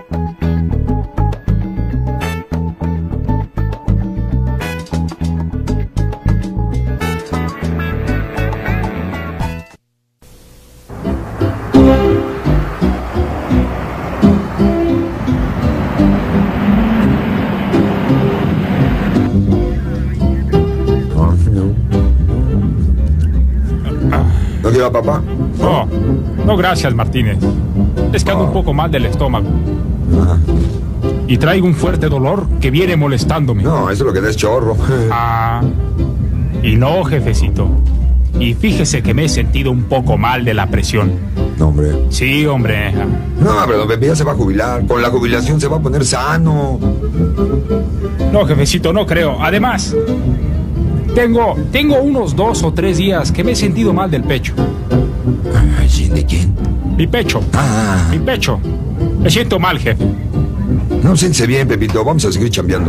¿No lleva papá? No, no gracias, Martínez. Es que ando un poco mal del estómago. Ah. Y traigo un fuerte dolor que viene molestándome. No, eso es lo que da es chorro. Ah, y no, jefecito. Y fíjese que me he sentido un poco mal de la presión. No, hombre. Sí, hombre. No, pero don Pepe ya se va a jubilar. Con la jubilación se va a poner sano. No, jefecito, no creo. Además, tengo unos 2 o 3 días que me he sentido mal del pecho. Ay, ¿de quién? Mi pecho. Ah. Mi pecho. Me siento mal, jefe. No, siéntese bien, Pepito. Vamos a seguir chambeando.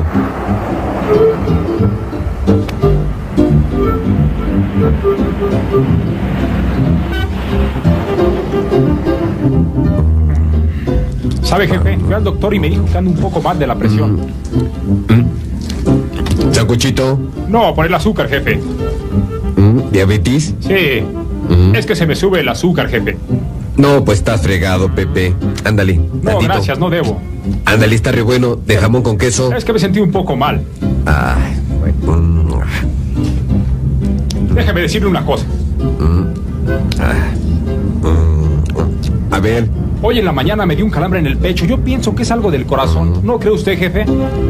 ¿Sabe, jefe? Fui al doctor y me dijo que ando un poco mal de la presión. ¿Sancochito? No, por el azúcar, jefe. ¿Diabetes? Sí. Es que se me sube el azúcar, jefe. No, pues estás fregado, Pepe. Ándale, No, tantito. gracias, no debo. Ándale, está re bueno. De jamón con queso. Es que me sentí un poco mal. Ay, bueno. Déjeme decirle una cosa. A ver. Hoy en la mañana me dio un calambre en el pecho. Yo pienso que es algo del corazón. ¿No cree usted, jefe?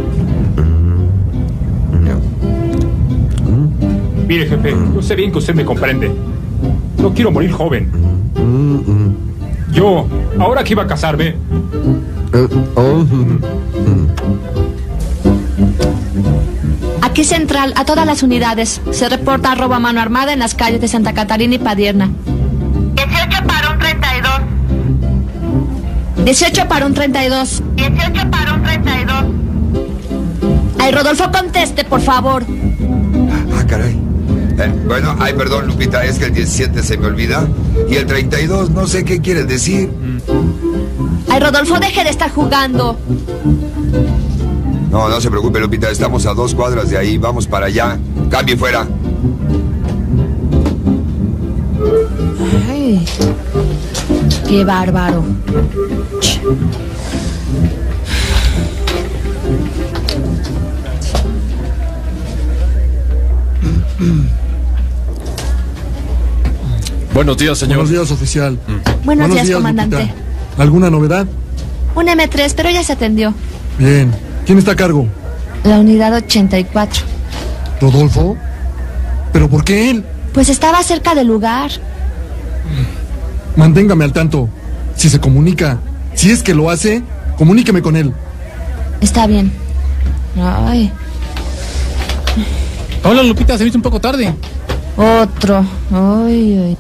Mire, jefe, yo sé bien que usted me comprende. No quiero morir joven. Yo, ahora que iba a casarme... Aquí central, a todas las unidades. Se reporta robo a mano armada en las calles de Santa Catarina y Padierna. 18 para un 32. 18 para un 32. 18 para un 32. Ay, Rodolfo, conteste, por favor. Ah, caray. Bueno, ay, perdón, Lupita, es que el 17 se me olvida. Y el 32, no sé qué quiere decir. Ay, Rodolfo, deje de estar jugando. No, no se preocupe, Lupita, estamos a 2 cuadras de ahí, vamos para allá. Cambie fuera. Ay, qué bárbaro. Buenos días, señor. Buenos días, oficial. Buenos días, comandante. Lupita. ¿Alguna novedad? Un M3, pero ya se atendió. Bien. ¿Quién está a cargo? La unidad 84. ¿Rodolfo? ¿Pero por qué él? Pues estaba cerca del lugar. Manténgame al tanto. Si se comunica, si es que lo hace, comuníqueme con él. Está bien. Ay, Hola, Lupita, se me hizo un poco tarde. otro. Ay, ay.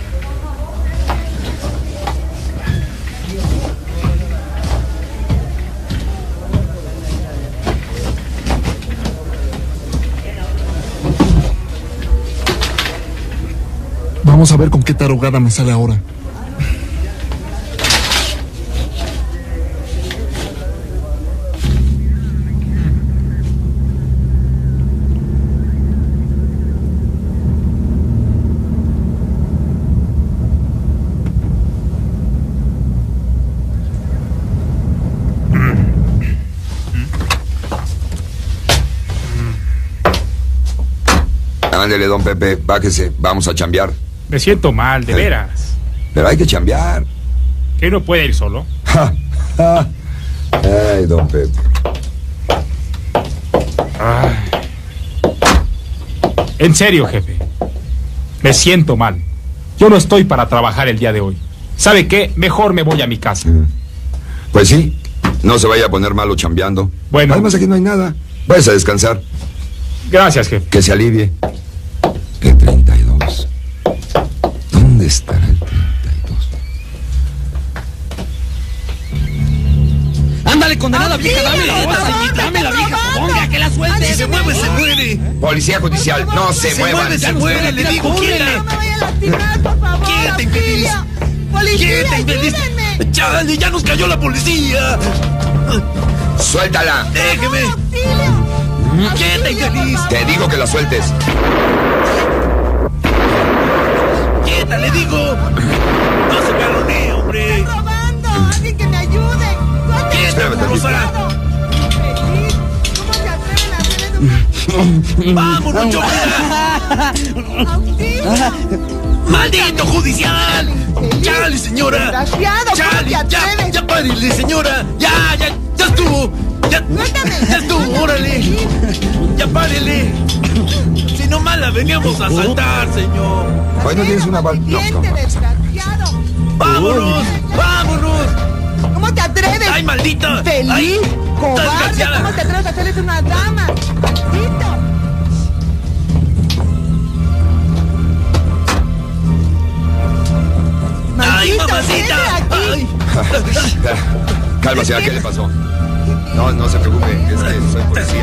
Vamos a ver con qué tarugada me sale ahora. Ándele, don Pepe, bájese, vamos a chambear. Me siento mal, de veras. Pero hay que chambear. ¿Que no puede ir solo? Ay, don Pepe. Ay. En serio, jefe. Me siento mal. Yo no estoy para trabajar el día de hoy. ¿Sabe qué? Mejor me voy a mi casa. Pues sí, no se vaya a poner malo chambeando. Bueno. Además aquí no hay nada. Váyase a descansar. Gracias, jefe. Que se alivie. El 32. ¿Dónde estará el 32? ¡Ándale, condenada vieja! ¡Dame la vieja! ¡Ponga, que la suelte! Si se mueve, se muere. Policía judicial, no se muevan. Se mueve, le digo, quiere. No me vaya a lastimar, por favor. Quédate, infeliz. ¡Policía, Quédate, infeliz. ayúdenme! ¡Chale, ya nos cayó la policía! ¡Suéltala! ¡Déjeme! ¡Quieta, infeliz! Te digo que la sueltes. ¡Quieta, le digo! ¡No se calonee, hombre! ¡Están robando! ¡Alguien que me ayude! ¡Quieta, Rosa! Feliz, ¿cómo se atreven a hacer eso? ¡Vámonos, Chomera! ¡Auxilio! ¡Maldito judicial! ¡Chale, señora! ¡Desgraciado! ¿Cómo te ¡Chale! atreves? ¡Ya párele, señora! ¡Ya estuvo! ¡Ya estuvo! ¡Órale! ¡Ya párele! Si nomás la veníamos a asaltar, señor. Hoy no tienes una bala. No, Siguiente, desgraciado. ¡Vámonos! ¡Vámonos! ¿Cómo te atreves? ¡Ay, maldita! ¡Feliz! ¡Ay, ¡Cobarde! desgraciada! ¿Cómo te atreves a hacerles una dama? ¡Maldito! ¡Ay, ¡Maldito! mamacita! ¡Vete aquí! ¡Ay! Calma, señora, ¿qué le pasó? No se preocupe, es que soy policía.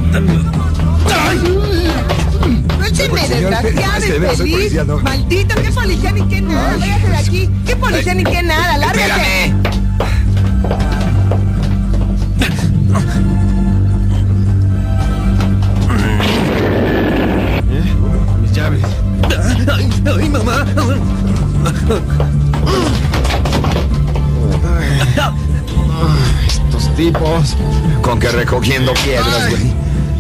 ¡Suélteme, desgraciado, es que de veras soy infeliz! policía, ¿no? ¡Maldito! ¿Qué policía ni qué nada? ¡Váyase de aquí! ¿Qué policía ni qué nada? ¡Lárgate! ¡Espérame! Mis llaves. ¡Ay, mamá! Estos tipos. Con que recogiendo piedras, güey.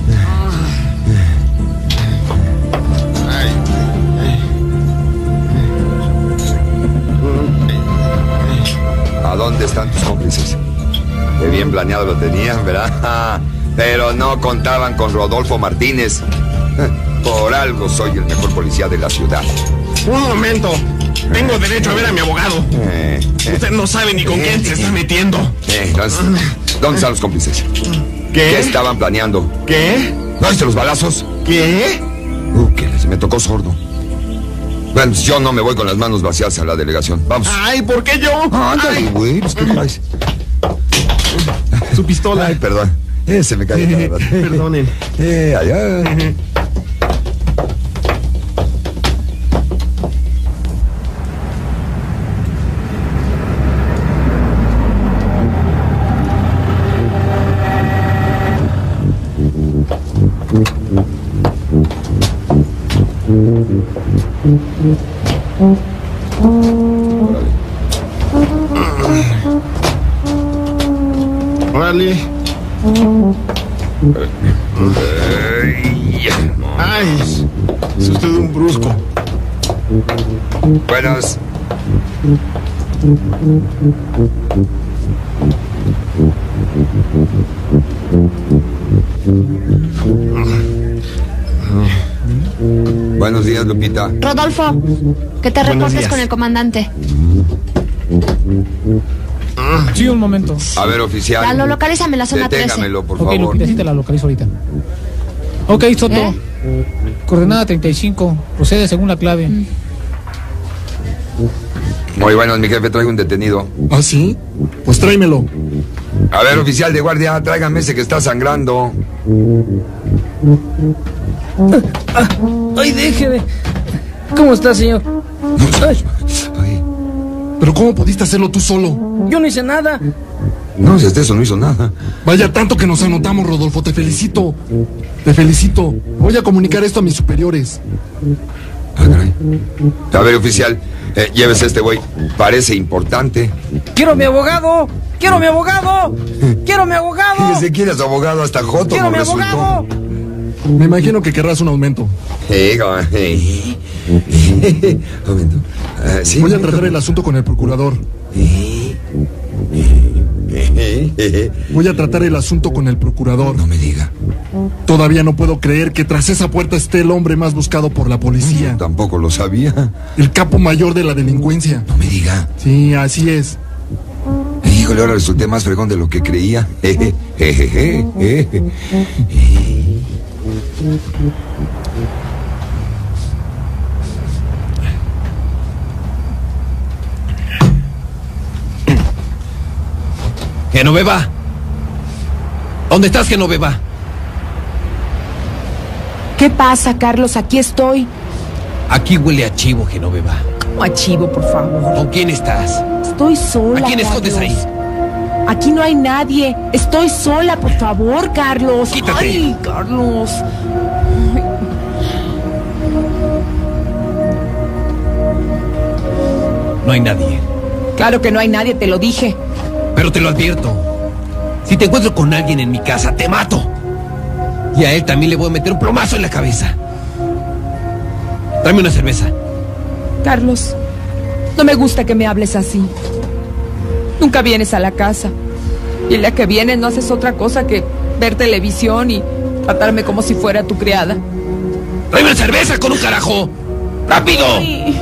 ¿A dónde están tus cómplices? Qué bien planeado lo tenían, ¿verdad? Pero no contaban con Rodolfo Martínez. Por algo soy el mejor policía de la ciudad. Un momento. Tengo derecho a ver a mi abogado. Usted no sabe ni con quién se está metiendo. Entonces, ¿dónde están los cómplices? ¿Qué? ¿Qué estaban planeando? ¿Qué? ¿No viste los balazos? ¿Qué? Se me tocó sordo. Bueno, pues yo no me voy con las manos vacías a la delegación. Vamos. Ay, ¿por qué yo? Ándale, güey, pues, ¿qué traes? Su pistola. Ay, perdón. Se me cayó la verdad. Perdonen. Allá. Órale. Ay, es usted un brusco. Buenas. Buenos días, Lupita. Rodolfo, que te reportes con el comandante. Sí, un momento. A ver, oficial. Ya lo localízame en la zona 13. Deténgamelo, por Ok, favor. Lupita, sí te la localizo ahorita. Ok, Soto. Coordenada 35. Procede según la clave. Muy buenos, mi jefe, traigo un detenido. ¿Ah, sí? Pues tráemelo. A ver, oficial de guardia, tráigame ese que está sangrando. ¡Ay, déjeme! ¿Cómo está, señor? Ay, ¿Pero cómo pudiste hacerlo tú solo? Yo no hice nada. no, si eso no hizo nada. Vaya tanto que nos anotamos, Rodolfo. Te felicito. Te felicito. Voy a comunicar esto a mis superiores. Ah, caray. A ver, oficial, llévese este güey. Parece importante. ¡Quiero mi abogado! ¡Quiero mi abogado! ¡Quiero mi abogado! Fíjese quién es abogado, hasta Joto ¡Quiero no mi resultó. abogado! Me imagino que querrás un aumento. Momento. Sí, Voy a tratar el asunto con el procurador. Voy a tratar el asunto con el procurador. No me diga. Todavía no puedo creer que tras esa puerta esté el hombre más buscado por la policía. Tampoco lo sabía. El capo mayor de la delincuencia. No me diga. Sí, así es. Híjole, ahora resulté más fregón de lo que creía. Genoveva. ¿Dónde estás, Genoveva? ¿Qué pasa, Carlos? Aquí estoy. Aquí huele a chivo, Genoveva. ¿Cómo a chivo, por favor? ¿Con quién estás? Estoy sola, ¿A quién escondes Carlos. ahí? Aquí no hay nadie. Estoy sola, por favor, Carlos. Quítate. Ay, Carlos. Ay. No hay nadie. Claro que no hay nadie, te lo dije. Pero te lo advierto. Si te encuentro con alguien en mi casa, te mato. Y a él también le voy a meter un plomazo en la cabeza. Tráeme una cerveza. Carlos, no me gusta que me hables así. Nunca vienes a la casa. Y el día que vienes no haces otra cosa que ver televisión y tratarme como si fuera tu criada. ¡Tráeme una cerveza con un carajo! ¡Rápido! Ay.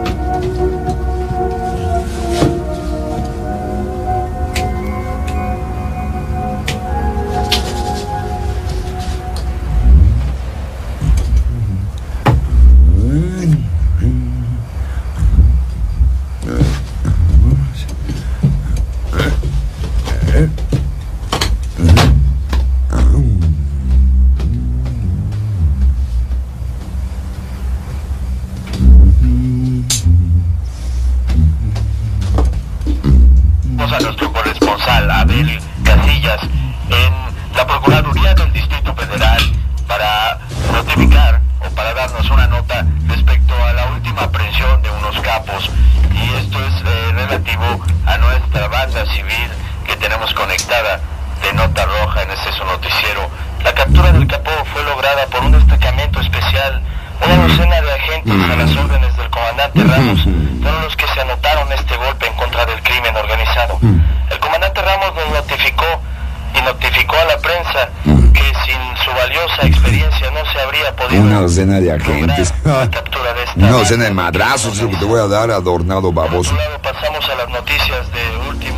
A nuestro corresponsal Abel Casillas en la Procuraduría del Distrito Federal para notificar o para darnos una nota respecto a la última aprehensión de unos capos, y esto es relativo a nuestra banda civil que tenemos conectada de Nota Roja en este su noticiero. La captura del capo fue lograda por un destacamento especial. Una docena de agentes a las órdenes del comandante Ramos fueron los que se anotaron este golpe en contra del crimen organizado. El comandante Ramos nos notificó a la prensa que sin su valiosa experiencia no se habría podido Una docena de agentes. lograr la captura de esta Una banda. docena de madrazos es lo que te voy a dar, adornado Por baboso. otro lado, pasamos a las noticias de último.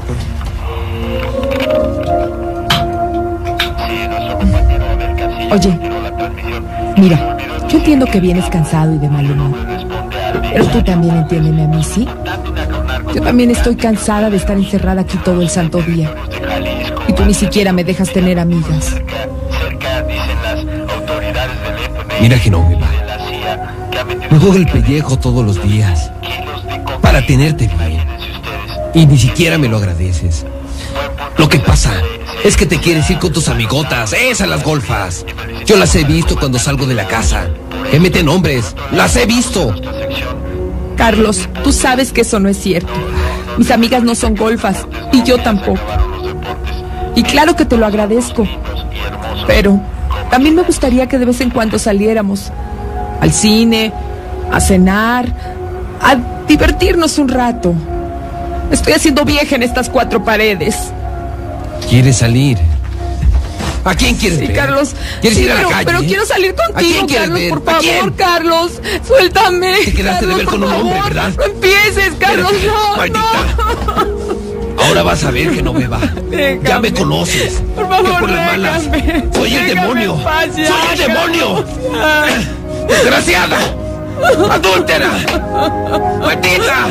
Sí, nuestro compañero Abel Casillas Oye, retiró la transmisión. Mira, yo entiendo que vienes cansado y de mal humor. Pero tú también entiéndeme a mí, ¿sí? Yo también estoy cansada de estar encerrada aquí todo el santo día. Y tú ni siquiera me dejas tener amigas. Cerca, dicen las autoridades del FBI. Mira, Genoveva. De la CIA, que ha metido Me juego el pellejo todos los días kilos de cocaína. para tenerte bien. Imagínense ustedes. Y ni siquiera me lo agradeces. Lo que pasa es que te quieres ir con tus amigotas, esas las golfas. Yo las he visto cuando salgo de la casa. Que meten hombres, las he visto. Carlos, tú sabes que eso no es cierto. Mis amigas no son golfas, y yo tampoco. Y claro que te lo agradezco. Pero también me gustaría que de vez en cuando saliéramos al cine, a cenar, a divertirnos un rato. Me estoy haciendo vieja en estas cuatro paredes. ¿Quieres salir? ¿A quién quieres Sí, ver? Carlos. ¿Quieres Sí, ir a la calle? pero quiero salir ¿A quién contigo, quieres Carlos, ver? por ¿A favor, quién? Carlos. Suéltame. Te quedaste de Carlos, ver con por un hombre, favor. ¿verdad? No empieces, Carlos, Espérate, no, maldita. Ahora vas a ver que no beba. Déjame. Ya me conoces. Por favor, que por las malas déjame. soy el Déjame demonio. en paz ya, Soy el demonio. Carlos, Desgraciada. Adúltera. Maldita.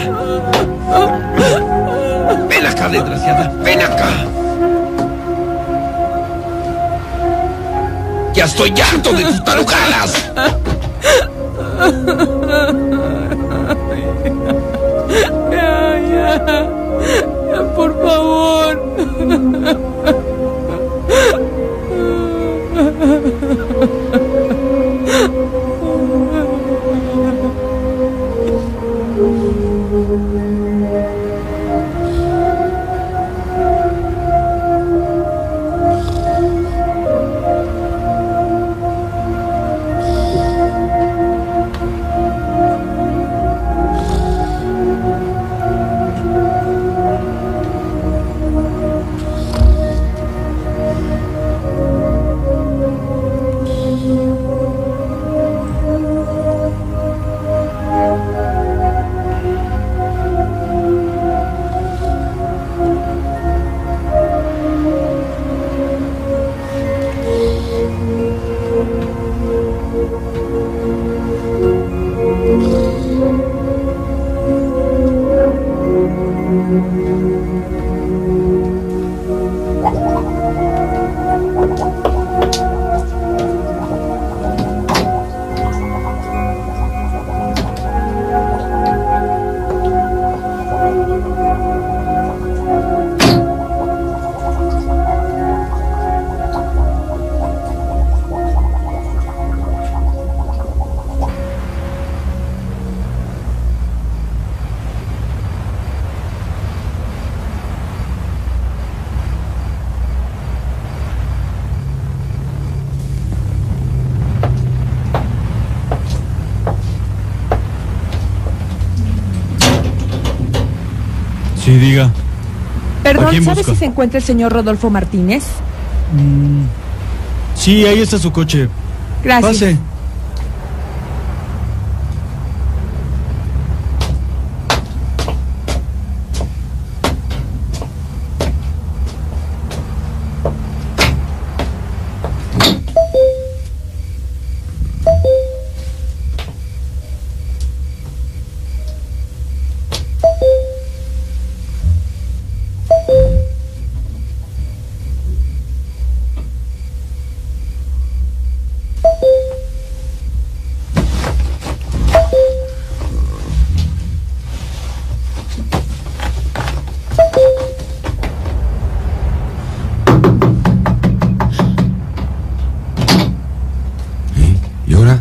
Ven acá, desgraciada. Ven acá. Ya estoy harto de tus tarugadas. ya, por favor. Diga. ¿A Perdón, quién ¿sabes busca? si se encuentra el señor Rodolfo Martínez? Sí, ahí está su coche. Gracias. Pase. ¿Y ahora?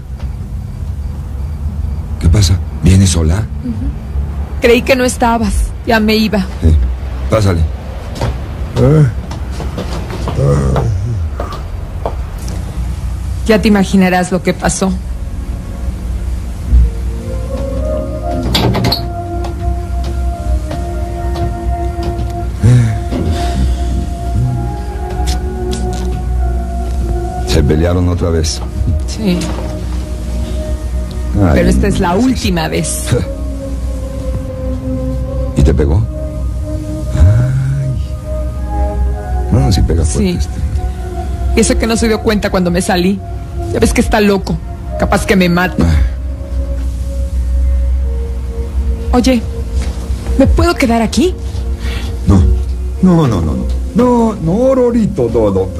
¿Qué pasa? ¿Vienes sola? Creí que no estabas. Ya me iba. Pásale. Ya te imaginarás lo que pasó. Se pelearon otra vez. Sí. Ay, Pero esta es la última vez. ¿Y te pegó? Ay. No, sí pega fuerte. Sí. Y eso que no se dio cuenta cuando me salí. Ya ves que está loco. Capaz que me mata. Oye, ¿me puedo quedar aquí? No, Rorito,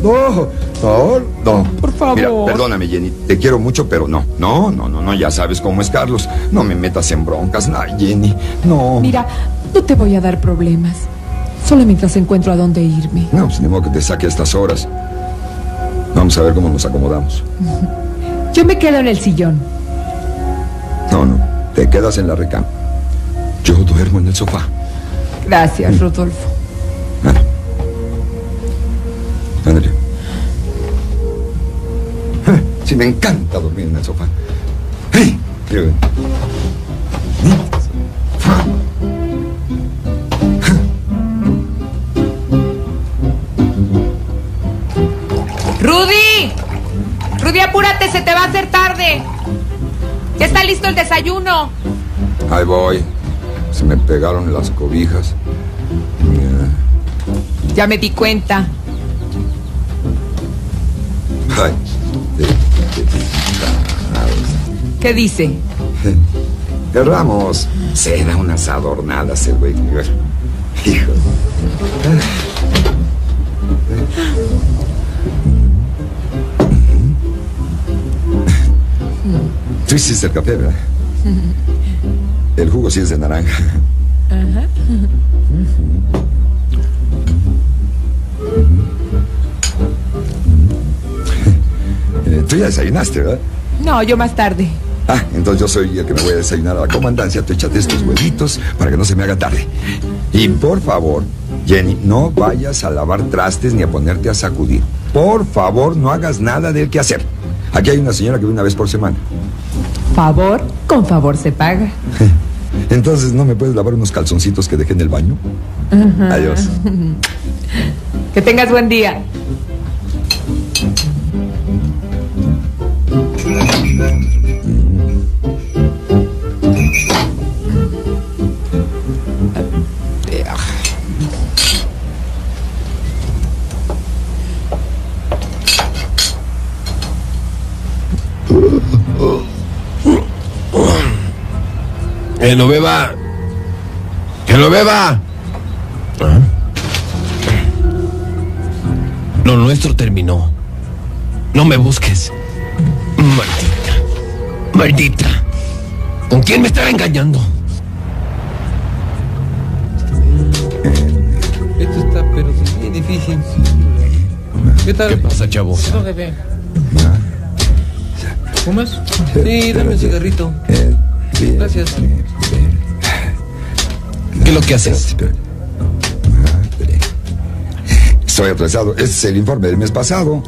no. Por favor. Mira, perdóname, Jenny, te quiero mucho, pero no, ya sabes cómo es Carlos. No me metas en broncas, no, Jenny, no. Mira, no te voy a dar problemas. Solo mientras encuentro a dónde irme. No, pues ni modo que te saque a estas horas. Vamos a ver cómo nos acomodamos. Yo me quedo en el sillón. No, te quedas en la recama. Yo duermo en el sofá. Gracias, Rodolfo. Ándale. Sí, me encanta dormir en el sofá. ¡Rudy! ¡Rudy, apúrate! ¡Se te va a hacer tarde! ¡Ya está listo el desayuno! Ahí voy. Se me pegaron las cobijas. Mira. Ya me di cuenta. Ay, ¿Qué dice? Querramos. Se da unas adornadas el güey. Hijo. Tú hiciste el café, ¿verdad? El jugo sí es de naranja. Ajá. Tú ya desayunaste, ¿verdad? No, yo más tarde. Ah, entonces yo soy el que me voy a desayunar a la comandancia. Tú échate estos huevitos para que no se me haga tarde. Y por favor, Jenny, no vayas a lavar trastes ni a ponerte a sacudir. Por favor, no hagas nada del que hacer. Aquí hay una señora que viene una vez por semana. Favor, con favor se paga. Entonces, ¿no me puedes lavar unos calzoncitos que dejé en el baño? Ajá. Adiós. Que tengas buen día. Que no beba. Que no beba. Lo nuestro terminó. No me busques. Maldita. Maldita. ¿Con quién me estará engañando? Esto está, pero sí, bien difícil. ¿Qué tal? ¿Qué pasa, chavo? No, jefe. ¿Fumas? Sí, dame un cigarrito. Gracias. ¿Qué es lo que haces? Estoy atrasado. Este es el informe del mes pasado.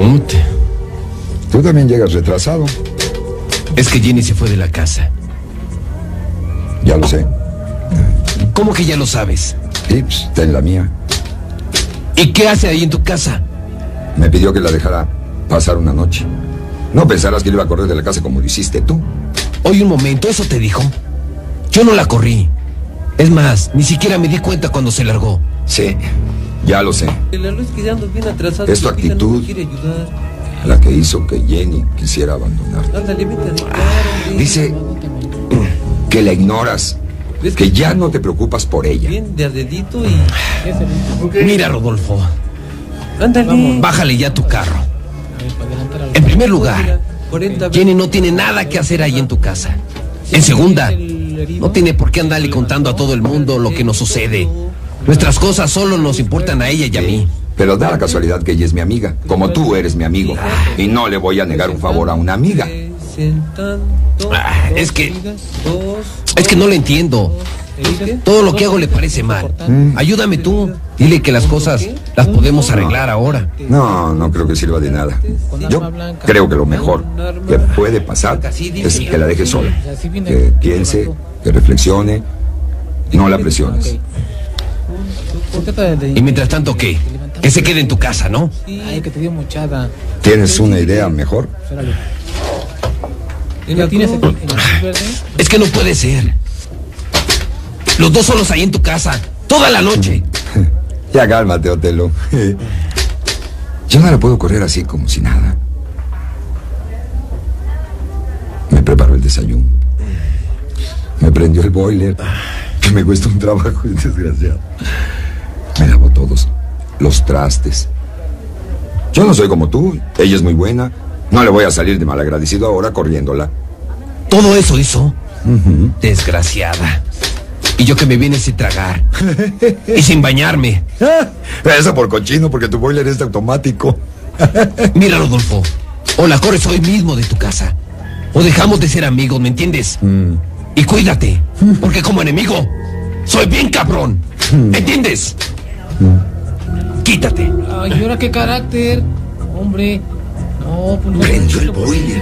Tú también llegas retrasado. Es que Jenny se fue de la casa. Ya lo sé. ¿Cómo que ya lo sabes? Sí, pues, está en la mía. ¿Y qué hace ahí en tu casa? Me pidió que la dejara pasar una noche. No pensarás que le iba a correr de la casa como lo hiciste tú. Oye, un momento, ¿eso te dijo? Yo no la corrí. Es más, ni siquiera me di cuenta cuando se largó. Sí, ya lo sé. Es Es tu actitud la que hizo que Jenny quisiera abandonarte. Dice que la ignoras, que ya no te preocupas por ella. Mira, Rodolfo. Bájale ya tu carro. En primer lugar, Jenny no tiene nada que hacer ahí en tu casa. En segunda, no tiene por qué andarle contando a todo el mundo lo que nos sucede. Nuestras cosas solo nos importan a ella y a mí. Pero da la casualidad que ella es mi amiga, como tú eres mi amigo. Y no le voy a negar un favor a una amiga. Es que no le entiendo. Todo lo que hago le parece mal. Ayúdame tú. Dile que las cosas las podemos arreglar ahora. No creo que sirva de nada. Yo creo que lo mejor que puede pasar es que la dejes sola. Que piense, que reflexione y no la presiones. Y mientras tanto, ¿qué? Que se quede en tu casa, ¿no? Ay, que te dio muchada. ¿Tienes una idea mejor? ¿Ya tienes el verde? Es que no puede ser. Los dos solos ahí en tu casa, toda la noche. Ya cálmate, Otelo. Yo no la puedo correr así como si nada. Me preparó el desayuno. Me prendió el boiler, que me cuesta un trabajo desgraciado. Me lavó todos los trastes. Yo no soy como tú. Ella es muy buena. No le voy a salir de malagradecido ahora corriéndola. ¿Todo eso hizo? Desgraciada. Y yo que me vine sin tragar. Y sin bañarme. Eso por cochino, porque tu boiler es automático. Mira, Rodolfo. O la corres hoy mismo de tu casa, o dejamos de ser amigos, ¿me entiendes? Y cuídate, porque como enemigo soy bien cabrón. ¿Me entiendes? Quítate. Ay, ¿y ahora qué carácter? Hombre. No, pues no. Prendió el boiler.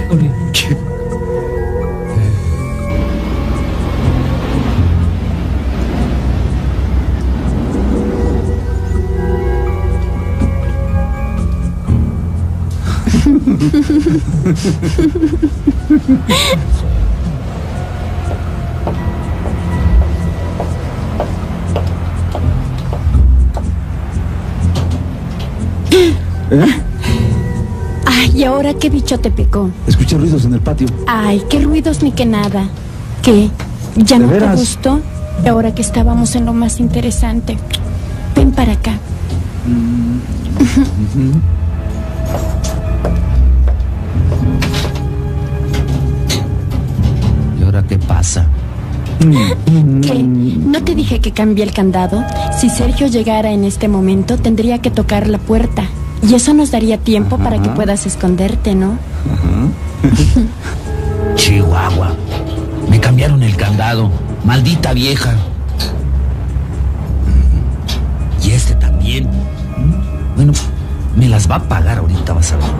Ay, ¿y ahora qué bicho te picó? Escuché ruidos en el patio. Ay, qué ruidos ni qué nada. ¿Qué? ¿Ya no te gustó? Y ahora que estábamos en lo más interesante. Ven para acá. ¿Y ahora qué pasa? ¿Qué? ¿No te dije que cambié el candado? Si Sergio llegara en este momento, tendría que tocar la puerta. Y eso nos daría tiempo para que puedas esconderte, ¿no? Chihuahua. Me cambiaron el candado. Maldita vieja. Y este también. Bueno, me las va a pagar ahorita, vas a ver.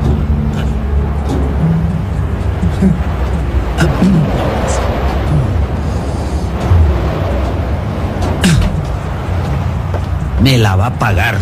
Me la va a pagar.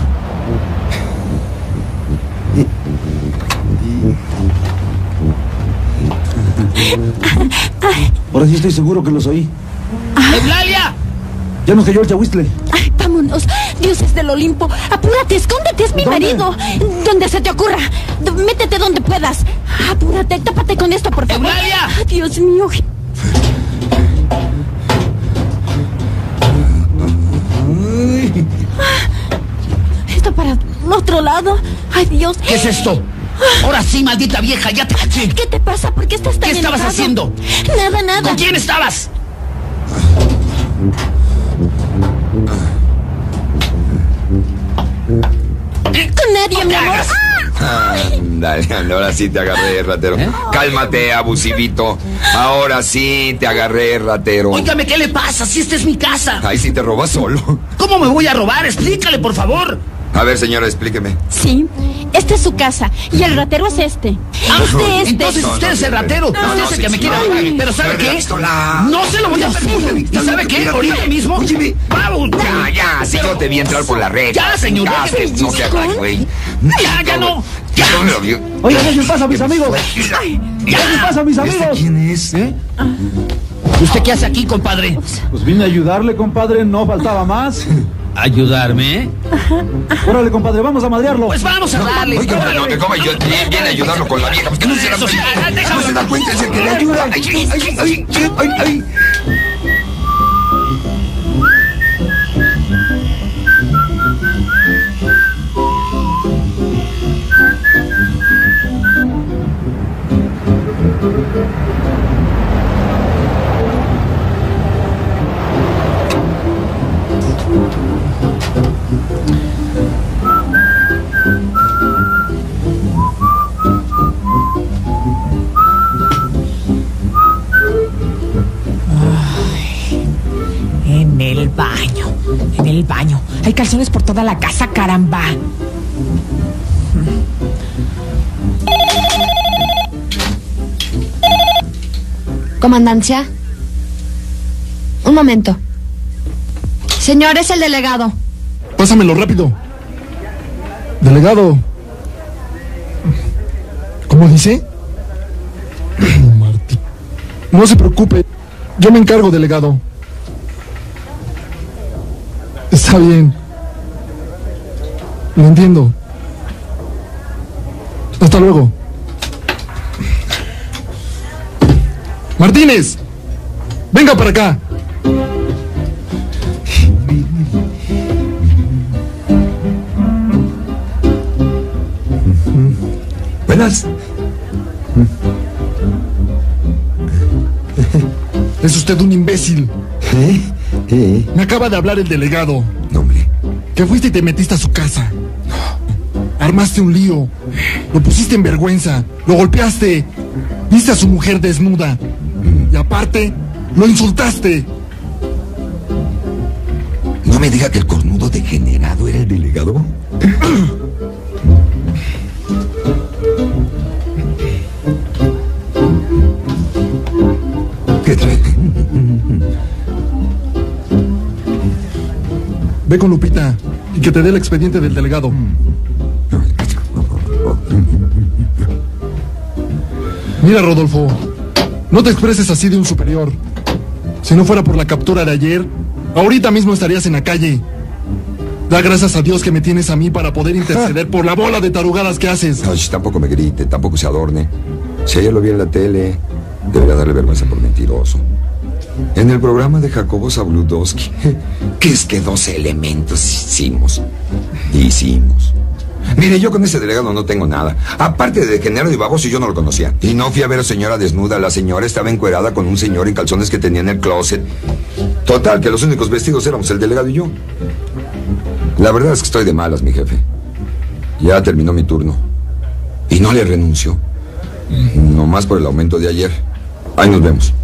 Ahora sí estoy seguro que los oí. ¡Eulalia! Ya nos cayó el chahuistle. Ay, vámonos. Dioses del Olimpo. Apúrate, escóndete, es mi marido. Donde se te ocurra. Métete donde puedas. Apúrate, tápate con esto, por favor. ¡Eulalia! Ay, Dios mío. Esto para el otro lado. Ay, Dios. ¿Qué es esto? Ahora sí, maldita vieja, ya te caché. ¿Qué te pasa? ¿Por qué estás tan ¿Qué estabas enojado? haciendo? Nada, nada. ¿Con quién estabas? Con nadie, mi amor. Dale, ahora sí te agarré, ratero. Cálmate, abusivito. Ahora sí te agarré, ratero. Óigame, ¿qué le pasa? Si esta es mi casa. Ahí sí te robas solo. ¿Cómo me voy a robar? Explícale, por favor. A ver, señora, explíqueme. Sí, esta es su casa y el ratero es este. Entonces usted es el ratero. Usted es el que me quiere robar. Pero ¿sabe qué? No se lo voy a permitir. ¿Y sabe qué? Ahorita mismo. ¡Vamos! Ya, si yo te vi entrar por la red. Ya, señor. No se haga, güey. Ya no. Ya. Oiga, ¿qué les pasa a mis amigos? ¿Qué les pasa a mis amigos? ¿Quién es? ¿Usted qué hace aquí, compadre? Pues vine a ayudarle, compadre, no faltaba más. ¿Ayudarme? Órale, compadre, vamos a madrearlo. Pues vamos a darle. Oiga, no te comas, yo viene a ayudarlo con la vieja. Porque no se da cuenta. No se da cuenta, es el que le ayuda. Ay. En el baño. Hay calzones por toda la casa, caramba. Comandancia. Un momento. Señor, es el delegado. Pásamelo rápido. Delegado. ¿Cómo dice? Martín. No se preocupe. Yo me encargo, delegado. Está bien. Lo entiendo. Hasta luego. Martínez, venga para acá. Buenas. Es usted un imbécil. Me acaba de hablar el delegado. No, hombre. Que fuiste y te metiste a su casa. Armaste un lío. Lo pusiste en vergüenza. Lo golpeaste. Viste a su mujer desnuda. Y aparte, lo insultaste. No me diga que el cornudo degenerado era el delegado. ¿Qué trae? Ve con Lupita y que te dé el expediente del delegado. Mira, Rodolfo, no te expreses así de un superior. Si no fuera por la captura de ayer, ahorita mismo estarías en la calle. Da gracias a Dios que me tienes a mí para poder interceder por la bola de tarugadas que haces. Ay, tampoco me grite, tampoco se adorne. Si ayer lo vi en la tele, debería darle vergüenza por mentiroso. En el programa de Jacobo Zabludowski, que es que 12 elementos hicimos. Mire, yo con ese delegado no tengo nada. Aparte de degenerado y baboso, yo no lo conocía. Y no fui a ver a señora desnuda. La señora estaba encuerada con un señor en calzones que tenía en el closet. Total, que los únicos vestidos éramos el delegado y yo. La verdad es que estoy de malas, mi jefe. Ya terminó mi turno. Y no le renuncio. Nomás por el aumento de ayer. Ahí nos vemos.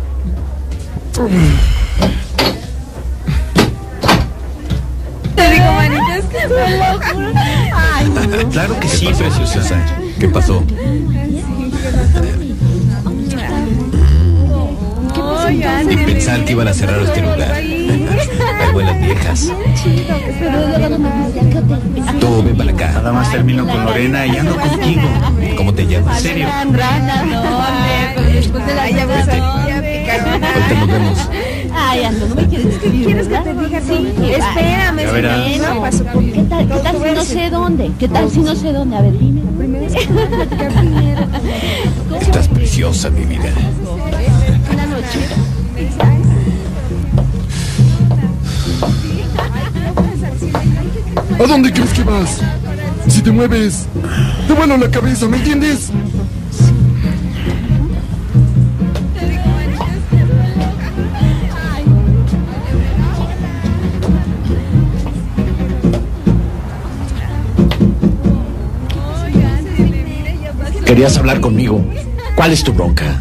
Te digo, manita, es que es loco. Ay, no. Claro que sí, preciosa. ¿Qué pasó? Ni pensar que iban a cerrar este lugar. Hay buenas viejas. Tú, ven para acá. Nada más termino con Lorena y ando contigo. ¿Cómo te llamas? ¿En serio? Ahorita nos vemos. Ay, Ando, no me quieres escribir, ¿Quieres que ¿verdad? te diga? Sí, Espérame, Ya verás. no pasó por ¿Qué tal si no sé dónde? ¿Qué tal si no sé dónde? A ver, dime. Primero es que platicar primero. Estás preciosa, mi vida. Una noche. ¿A dónde crees que vas? Si te mueves, te vuelo la cabeza, ¿me entiendes? Querías hablar conmigo. ¿Cuál es tu bronca?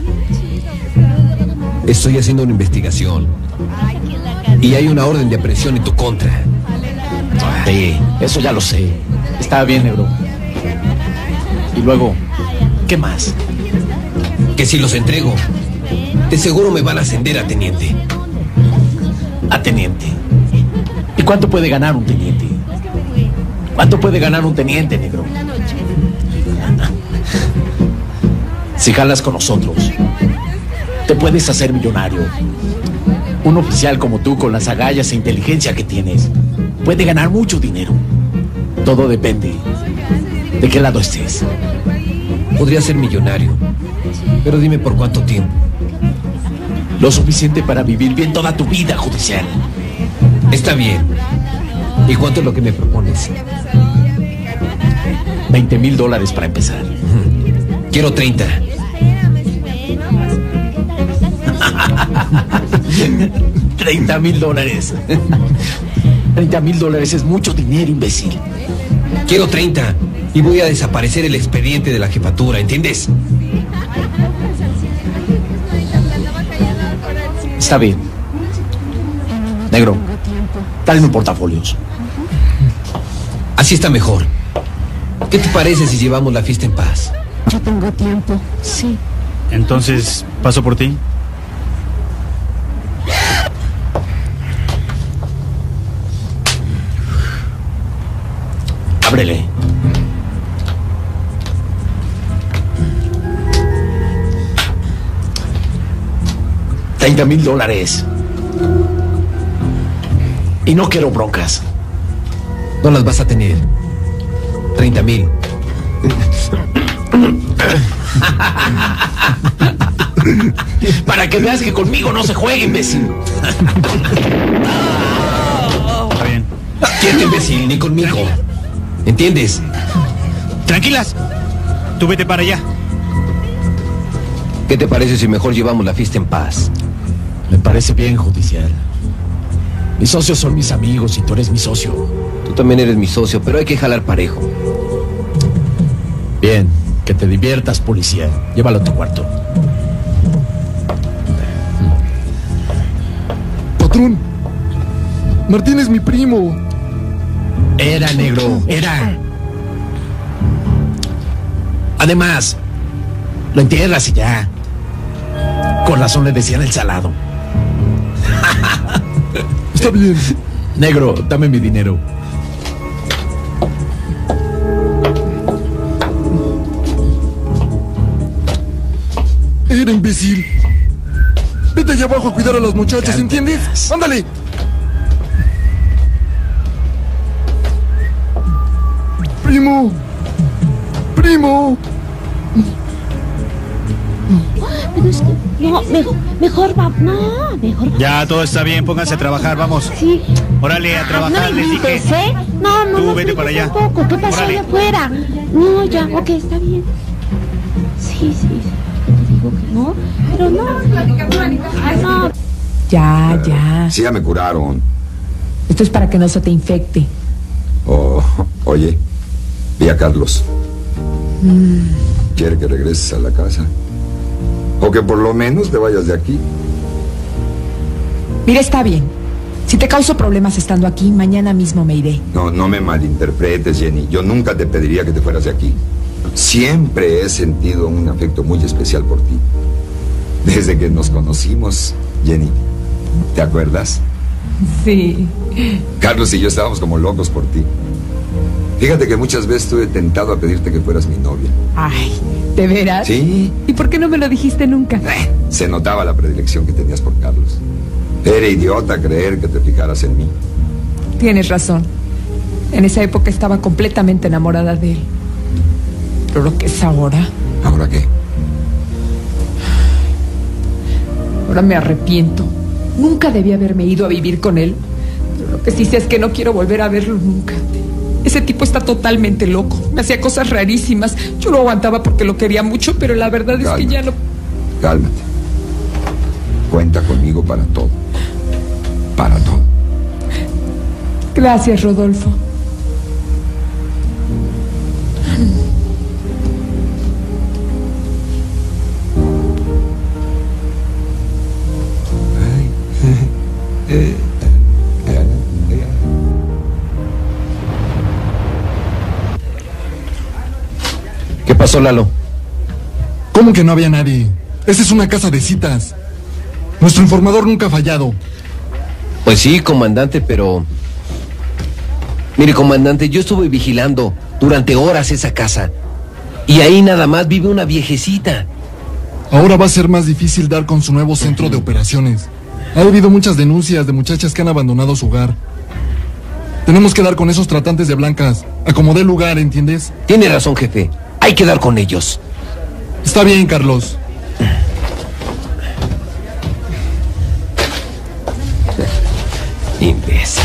Estoy haciendo una investigación y hay una orden de aprehensión en tu contra. Sí, eso ya lo sé. Está bien, negro. Y luego, ¿qué más? Que si los entrego, de seguro me van a ascender a teniente. A teniente. ¿Y cuánto puede ganar un teniente? ¿Cuánto puede ganar un teniente, negro? Si jalas con nosotros, te puedes hacer millonario. Un oficial como tú, con las agallas e inteligencia que tienes, puede ganar mucho dinero. Todo depende de qué lado estés. Podría ser millonario, pero dime por cuánto tiempo. Lo suficiente para vivir bien toda tu vida, judicial. Está bien. ¿Y cuánto es lo que me propones? $20,000 para empezar. Quiero 30. $30,000. $30,000 es mucho dinero, imbécil. Quiero 30 y voy a desaparecer el expediente de la jefatura, ¿entiendes? Está bien. Negro, dale un portafolios. Así está mejor. ¿Qué te parece si llevamos la fiesta en paz? Yo tengo tiempo, sí. Entonces, ¿paso por ti? Ábrele. $30,000. Y no quiero broncas. No las vas a tener. 30,000. Para que veas que conmigo no se juegue, imbécil. Está bien. Quieto, imbécil, ni conmigo. ¿Entiendes? Tranquilas. Tú vete para allá. ¿Qué te parece si mejor llevamos la fiesta en paz? Me parece bien, judicial. Mis socios son mis amigos y tú eres mi socio. Tú también eres mi socio, pero hay que jalar parejo. Bien, que te diviertas, policía. Llévalo a tu cuarto. Patrón, Martín es mi primo. Era, negro, era. Además, lo entierras y ya. Con razón le decían el salado. Está bien. Negro, dame mi dinero. Era imbécil. Vete allá abajo a cuidar a las muchachas, ¿entiendes? ¡Ándale! Primo. Primo. Pero es que, no, mejor va, no, mejor va. Ya, todo está bien, pónganse a trabajar, vamos. Sí. Órale, a trabajar, no me les dije. grites, ¿eh? No, Tú vete para allá. Tampoco. ¿Qué pasó allá afuera? No, ya, ok, está bien. Sí, te digo que no, pero no. Ya. Sí, ya me curaron. Esto es para que no se te infecte. Oh, oye, vi a Carlos. ¿Quiere que regreses a la casa? O que por lo menos te vayas de aquí. Mira, está bien. Si te causo problemas estando aquí, mañana mismo me iré. No me malinterpretes, Jenny. Yo nunca te pediría que te fueras de aquí. Siempre he sentido un afecto muy especial por ti. Desde que nos conocimos, Jenny. ¿Te acuerdas? Sí. Carlos y yo estábamos como locos por ti. Fíjate que muchas veces estuve tentado a pedirte que fueras mi novia. Ay, ¿de veras? Sí. ¿Y por qué no me lo dijiste nunca? Se notaba la predilección que tenías por Carlos. Era idiota creer que te fijaras en mí. Tienes razón. En esa época estaba completamente enamorada de él. Pero lo que es ahora... ¿Ahora qué? Ahora me arrepiento. Nunca debí haberme ido a vivir con él. Pero lo que sí sé es que no quiero volver a verlo nunca. Ese tipo está totalmente loco. Me hacía cosas rarísimas. Yo lo aguantaba porque lo quería mucho, pero la verdad es que ya no... Cálmate. Cuenta conmigo para todo. Para todo. Gracias, Rodolfo. pasó, Lalo? ¿Cómo que no había nadie? Esta es una casa de citas. Nuestro informador nunca ha fallado. Pues sí, comandante, pero... Mire, comandante, yo estuve vigilando durante horas esa casa. Y ahí nada más vive una viejecita. Ahora va a ser más difícil dar con su nuevo centro de operaciones. Ha habido muchas denuncias de muchachas que han abandonado su hogar. Tenemos que dar con esos tratantes de blancas. Acomodé el lugar, ¿entiendes? Tiene razón, jefe. Hay que dar con ellos. Está bien, Carlos. Imbécil.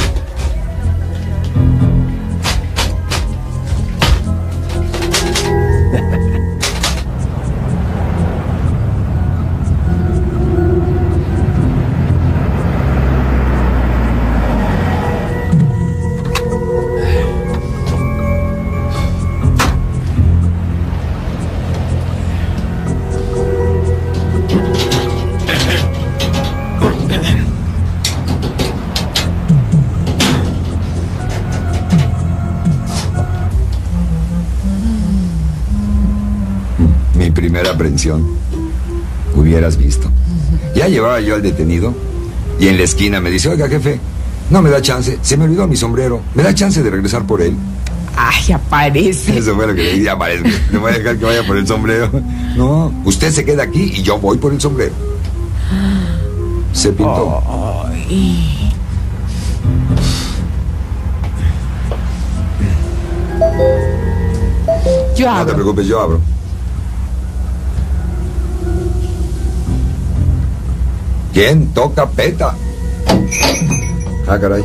Primera aprehensión. Hubieras visto. Ya llevaba yo al detenido y en la esquina me dice, oiga, jefe, no me da chance, se me olvidó mi sombrero, me da chance de regresar por él. Ay, aparece. Eso fue lo que le dije, aparezco, le voy a dejar que vaya por el sombrero. No, usted se queda aquí y yo voy por el sombrero. Se pintó. Yo abro. No te preocupes, yo abro. ¿Quién toca peta? Ah, caray.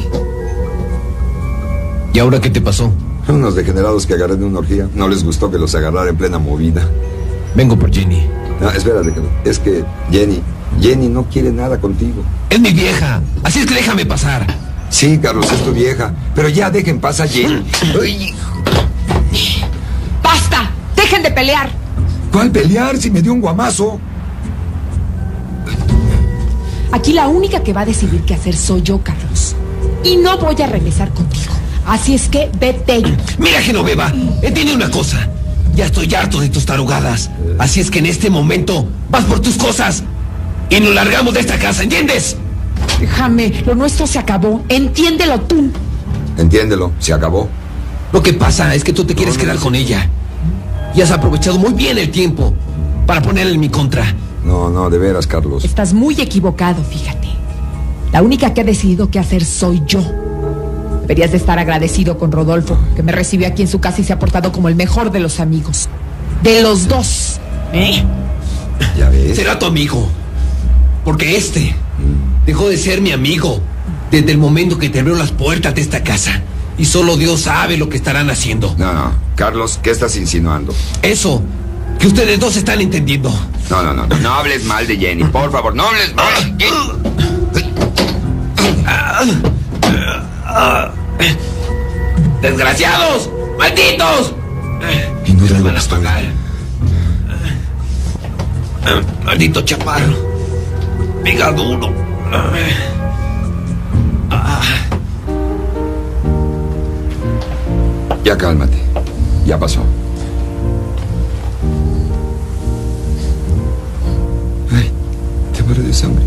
¿Y ahora qué te pasó? Unos degenerados que agarré de una orgía. No les gustó que los agarrara en plena movida. Vengo por Jenny. No, espérate, es que Jenny no quiere nada contigo. Es mi vieja, así es que déjame pasar. Sí, Carlos, es tu vieja, pero ya dejen pasar a Jenny. Ay. ¡Basta! ¡Dejen de pelear! ¿Cuál pelear si me dio un guamazo? Aquí la única que va a decidir qué hacer soy yo, Carlos. Y no voy a regresar contigo. Así es que vete. Mira, Genoveva, entiende una cosa. Ya estoy harto de tus tarugadas. Así es que en este momento vas por tus cosas y nos largamos de esta casa, ¿entiendes? Déjame, lo nuestro se acabó. Entiéndelo tú. Entiéndelo, se acabó. Lo que pasa es que tú te quieres quedar con ella. Y has aprovechado muy bien el tiempo para ponerla en mi contra. No, de veras, Carlos. Estás muy equivocado, fíjate. La única que ha decidido qué hacer soy yo. Deberías de estar agradecido con Rodolfo, que me recibió aquí en su casa y se ha portado como el mejor de los amigos. De los dos. Ya ves. Será tu amigo. Porque dejó de ser mi amigo desde el momento que te abrió las puertas de esta casa. Y solo Dios sabe lo que estarán haciendo. No, Carlos, ¿qué estás insinuando? Eso, que ustedes dos están entendiendo. No hables mal de Jenny, por favor, no hables mal de Jenny. ¡Desgraciados! ¡Malditos! Y no te van a pagar. Maldito chaparro. Pega duro. Ya cálmate. Ya pasó. Ay, te muero de sangre.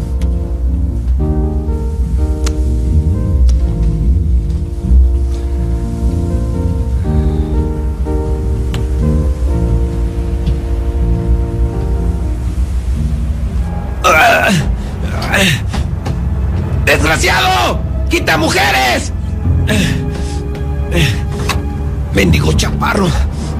¡Desgraciado! ¡Quita mujeres! ¡Mendigo chaparro!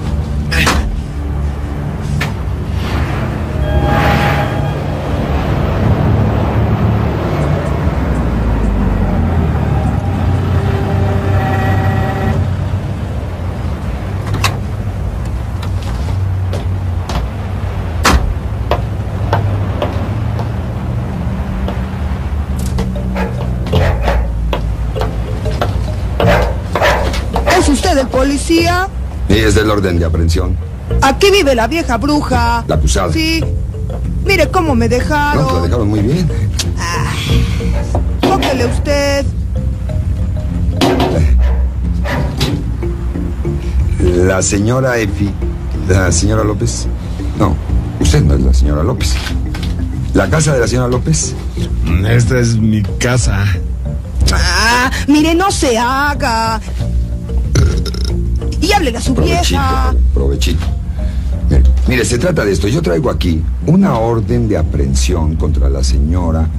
¿Es usted el policía? Y es del orden de aprehensión. Aquí vive la vieja bruja. La acusada. Sí. Mire cómo me dejaron. No, te la dejaron muy bien. Tóquele usted. La señora Efi ¿La señora López? No, usted no es la señora López. ¿La casa de la señora López? Esta es mi casa. Ah, mire, no se haga. Y háblele a su vieja. Provechito. Mire, se trata de esto. Yo traigo aquí una orden de aprehensión contra la señora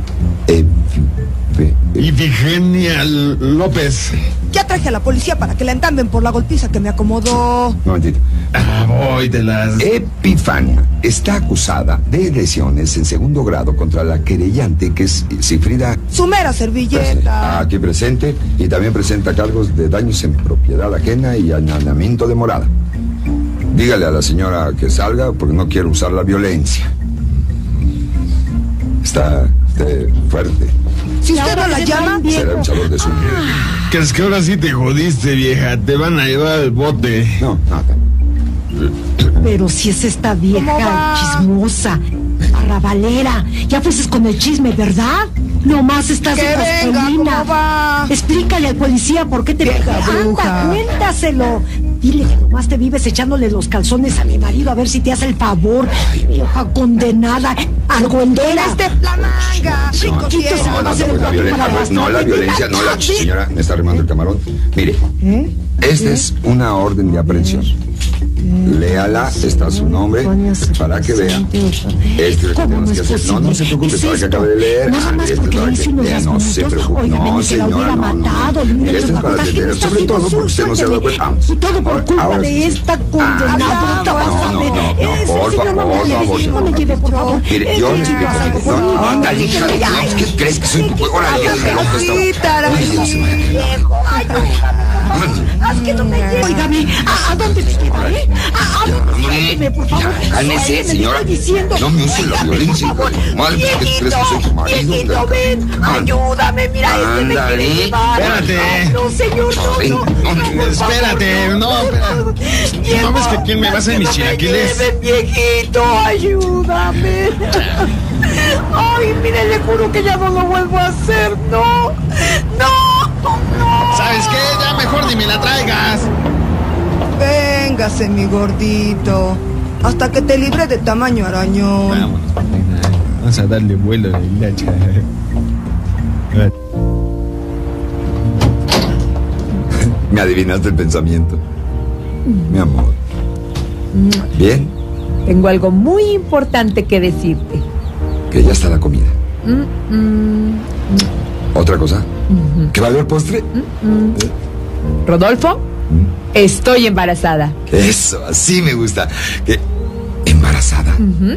Ifigenia López. Ya traje a la policía para que la entanden por la golpiza que me acomodó. Un momentito. Voy de las... Epifania está acusada de lesiones en segundo grado contra la querellante, que es Cifrida. Su mera servilleta. Aquí presente, y también presenta cargos de daños en propiedad ajena y allanamiento de morada. Dígale a la señora que salga porque no quiero usar la violencia. Está fuerte. Si usted no la llama, será un sabor de su vida. Que es que ahora sí te jodiste, vieja. Te van a llevar al bote. No. Pero si es esta vieja chismosa, arrabalera. Ya fuiste con el chisme, ¿verdad? Nomás estás de pastelina. Explícale al policía por qué te vieja bruja. Anda, cuéntaselo. Dile que nomás te vives echándole los calzones a mi marido a ver si te hace el favor. Vieja condenada, argüendera. La manga. No, la violencia, no, la señora, me está arrimando el camarón. Mire, esta es una orden de aprehensión. Léala, está su nombre, para que vea. Este es lo que tenemos que hacer. No se preocupe, para que acabe de leer. No se preocupe, no, señora, no. Este es para detener, sobre todo porque usted no se ha dado cuenta. Y todo por culpa de esta condenada. Por favor. No me lleve, por favor. Mire, yo le explico. No, ándale, hija de Dios, ¿qué crees que soy tu juego? Ahora yo le rompo esta. Óigame, ¿a dónde me lleva, Lléveme, por favor. Cálmese, señora. No me use la violencia. Madre, ¿qué crees que soy tu marido? Ayúdame, mira, este me quiere llevar. Espérate. No, señor, no. Espérate, no ves que quién me va a hacer mis chilaquiles. Viejito, ayúdame. Ay, mire, le juro que ya no lo vuelvo a hacer. No. ¿Sabes qué? Ya mejor ni me la traigas. Véngase, mi gordito. Hasta que te libre de tamaño arañón. Vámonos, vamos a darle vuelo a la hilacha. Me adivinaste el pensamiento. Mi amor. ¿Bien? Tengo algo muy importante que decirte. Que ya está la comida. ¿Otra cosa? ¿Que va a haber postre? Rodolfo, estoy embarazada. Eso, así me gusta. ¿Embarazada?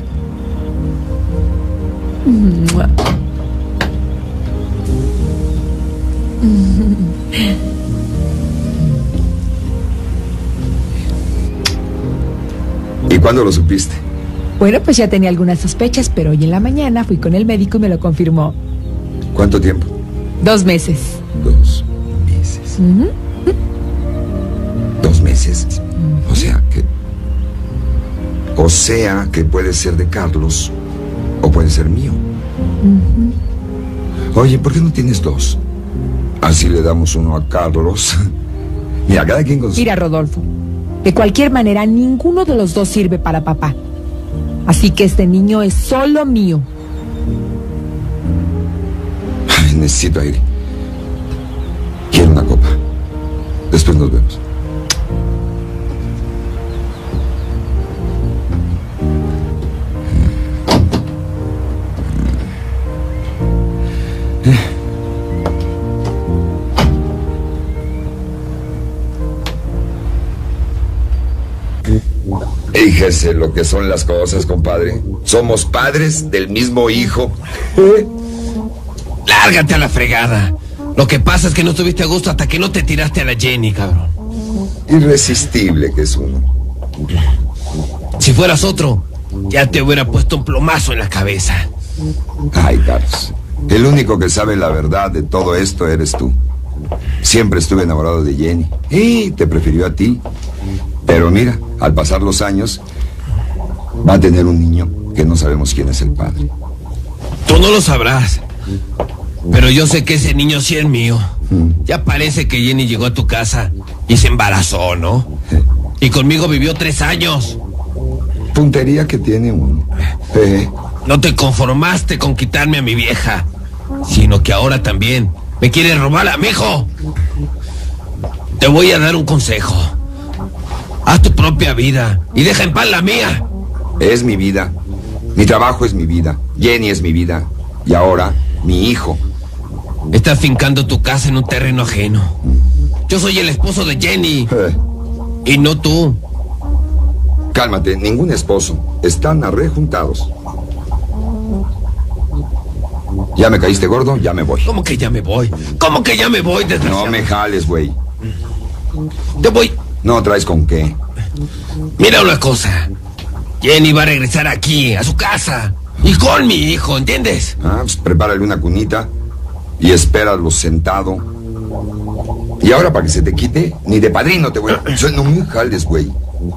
¿Y cuándo lo supiste? Bueno, pues ya tenía algunas sospechas, pero hoy en la mañana fui con el médico y me lo confirmó. ¿Cuánto tiempo? 2 meses. 2 meses. 2 meses. O sea que puede ser de Carlos o puede ser mío. Oye, ¿por qué no tienes 2? Así le damos uno a Carlos. Mira, cada quien con su... Mira, Rodolfo, de cualquier manera, ninguno de los dos sirve para papá. Así que este niño es solo mío. Ay, necesito aire. Quiero una copa. Después nos vemos. Fíjese lo que son las cosas, compadre. Somos padres del mismo hijo. Lárgate a la fregada. Lo que pasa es que no estuviste a gusto hasta que no te tiraste a la Jenny, cabrón. Irresistible que es uno. Si fueras otro, ya te hubiera puesto un plomazo en la cabeza. Ay, Carlos, el único que sabe la verdad de todo esto eres tú. Siempre estuve enamorado de Jenny y te prefirió a ti. Pero mira, al pasar los años, va a tener un niño que no sabemos quién es el padre. Tú no lo sabrás, pero yo sé que ese niño sí es mío. Ya parece que Jenny llegó a tu casa y se embarazó, ¿no? Y conmigo vivió 3 años. Puntería que tiene uno. No te conformaste con quitarme a mi vieja, sino que ahora también me quieres robar a mi hijo. Te voy a dar un consejo. Haz tu propia vida y deja en paz la mía. Es mi vida. Mi trabajo es mi vida. Jenny es mi vida. Y ahora, mi hijo. Estás fincando tu casa en un terreno ajeno. Yo soy el esposo de Jenny. Y no tú. Cálmate, ningún esposo. Están arrejuntados. ¿Ya me caíste gordo? Ya me voy. ¿Cómo que ya me voy? ¿Cómo que ya me voy, desgraciado? No me jales, güey. Te voy. No traes con qué. Mira una cosa. Jenny va a regresar aquí, a su casa. Y con mi hijo, ¿entiendes? Pues prepárale una cunita y espéralo sentado. Y ahora, para que se te quite, ni de padrino te voy a... No me jales, güey.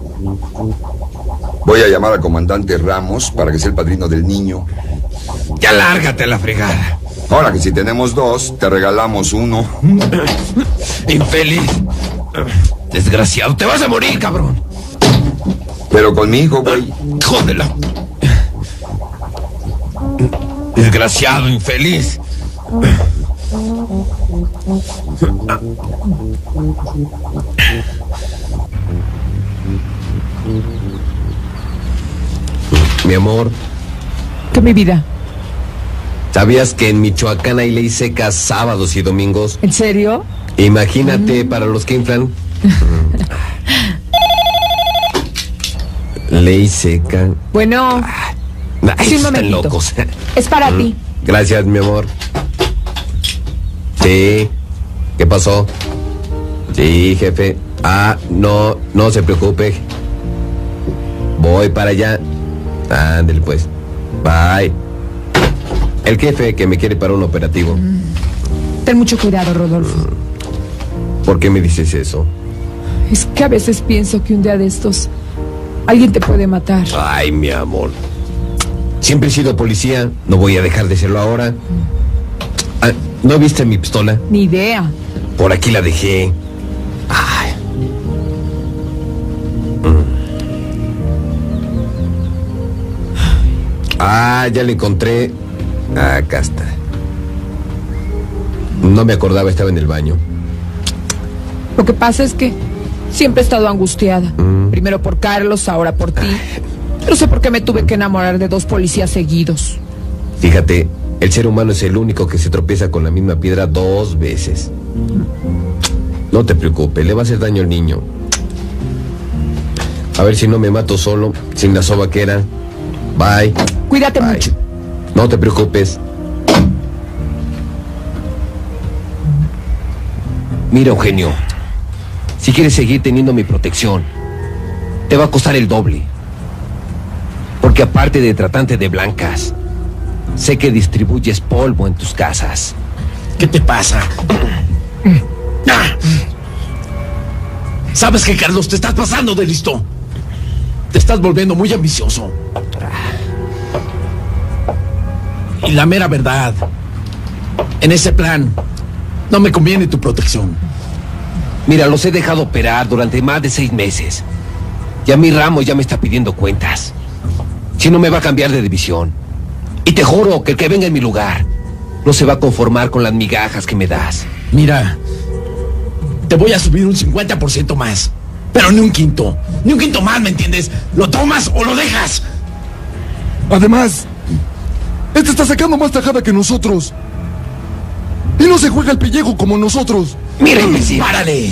Voy a llamar al comandante Ramos para que sea el padrino del niño. Ya lárgate a la fregada. Ahora que si tenemos 2, te regalamos 1. Infeliz. Desgraciado, te vas a morir, cabrón. Pero con mi hijo, güey. Jódela. Desgraciado, infeliz. Mi amor. ¿Qué, mi vida? ¿Sabías que en Michoacán hay ley seca sábados y domingos? ¿En serio? Imagínate para los que inflan. Ley seca. Bueno. Ay, sí, un están momentito. locos. Es para ti. Gracias, mi amor. Sí. ¿Qué pasó? Sí, jefe. No se preocupe. Voy para allá. Ándale, pues. Bye. El jefe que me quiere para un operativo. Ten mucho cuidado, Rodolfo. ¿Por qué me dices eso? Es que a veces pienso que un día de estos alguien te puede matar. Ay, mi amor. Siempre he sido policía. No voy a dejar de serlo ahora. ¿No viste mi pistola? Ni idea. Por aquí la dejé. Ay. Ya la encontré. Acá está. No me acordaba, estaba en el baño. Lo que pasa es que siempre he estado angustiada. Primero por Carlos, ahora por ti. No sé por qué me tuve que enamorar de 2 policías seguidos. Fíjate, el ser humano es el único que se tropieza con la misma piedra 2 veces. No te preocupes, le va a hacer daño al niño. A ver si no me mato solo, sin la sobaquera. Bye. Cuídate mucho. No te preocupes. Mira, Eugenio, si quieres seguir teniendo mi protección, te va a costar el doble. Porque aparte de tratante de blancas, sé que distribuyes polvo en tus casas. ¿Qué te pasa? ¿Sabes qué, Carlos? Te estás pasando de listo. Te estás volviendo muy ambicioso. Y la mera verdad, en ese plan, no me conviene tu protección. Mira, los he dejado operar durante más de 6 meses. Y a mí Ramos ya me está pidiendo cuentas. Si no, me va a cambiar de división. Y te juro que el que venga en mi lugar no se va a conformar con las migajas que me das. Mira, te voy a subir un 50% más. Pero ni un quinto. Ni un quinto más, ¿me entiendes? ¿Lo tomas o lo dejas? Además, este está sacando más tajada que nosotros. Y no se juega el pellejo como nosotros. Mira, imbécil. ¡Párale!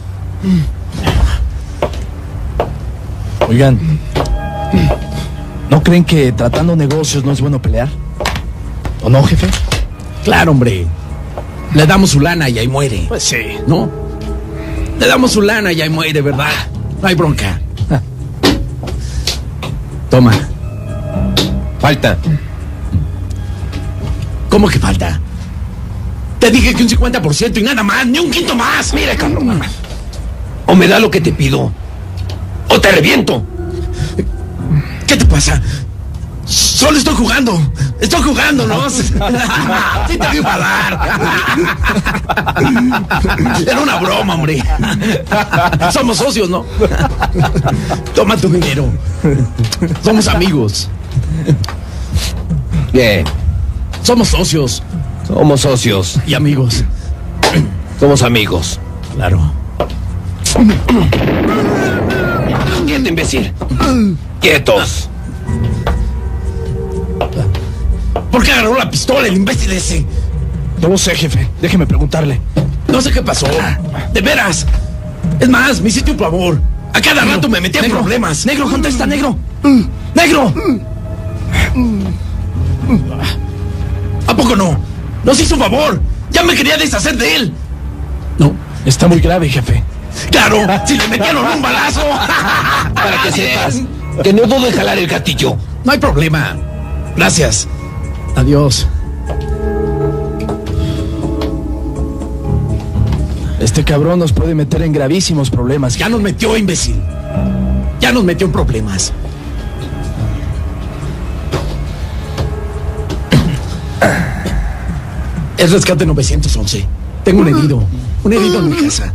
Oigan, ¿no creen que tratando negocios no es bueno pelear? ¿O no, jefe? Claro, hombre. Le damos su lana y ahí muere. Pues sí. ¿No? Le damos su lana y ahí muere, ¿verdad? No hay bronca. Toma. Falta. ¿Cómo que falta? Te dije que un 50% y nada más, ni un quinto más. Mira, cabrón. O me da lo que te pido, o te reviento. ¿Qué te pasa? Solo estoy jugando, ¿no? Sí te vi pagar. Era una broma, hombre. Somos socios, ¿no? Toma tu dinero. Somos amigos. Bien. Somos socios. Somos socios. Y amigos. Somos amigos. Claro. Quieto, imbécil. Quietos. ¿Por qué agarró la pistola el imbécil ese? No lo sé, jefe. Déjeme preguntarle. No sé qué pasó. De veras. Es más, me hiciste un favor. A cada rato me metía en problemas. Negro, contesta, negro. ¡Negro! ¿A poco no? Nos hizo un favor. Ya me quería deshacer de él. No, está muy grave, jefe. ¡Claro! ¡Si le metieron un balazo! Para que sepas que no dudo en jalar el gatillo. No hay problema. Gracias. Adiós. Este cabrón nos puede meter en gravísimos problemas. Ya nos metió, imbécil. Ya nos metió en problemas. Es rescate 911. Tengo un herido en mi casa.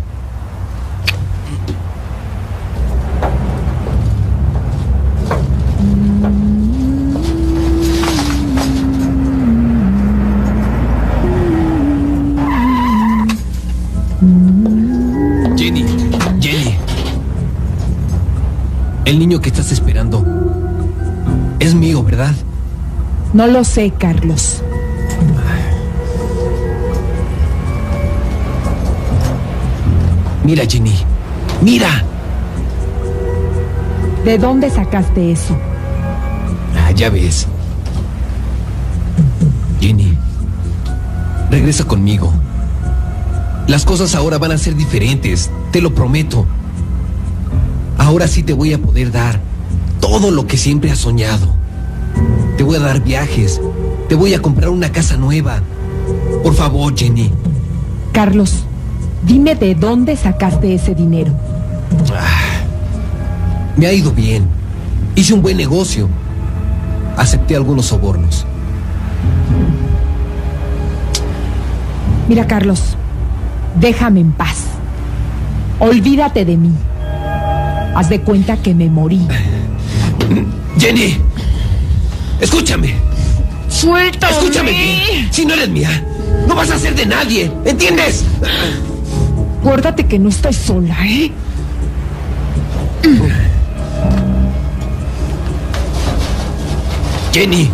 Jenny. El niño que estás esperando es mío, ¿verdad? No lo sé, Carlos. Mira, Jenny. ¡Mira! ¿De dónde sacaste eso? Ya ves. Jenny, regresa conmigo. Las cosas ahora van a ser diferentes, te lo prometo. Ahora sí te voy a poder dar todo lo que siempre has soñado. Te voy a dar viajes, te voy a comprar una casa nueva. Por favor, Jenny. Carlos, dime de dónde sacaste ese dinero. Me ha ido bien. Hice un buen negocio. Acepté algunos sobornos. Mira, Carlos, déjame en paz. Olvídate de mí. Haz de cuenta que me morí. Jenny, escúchame. ¡Suéltame! Escúchame bien. Si no eres mía, no vas a ser de nadie. ¿Entiendes? Acuérdate que no estoy sola, ¿eh? Jenny.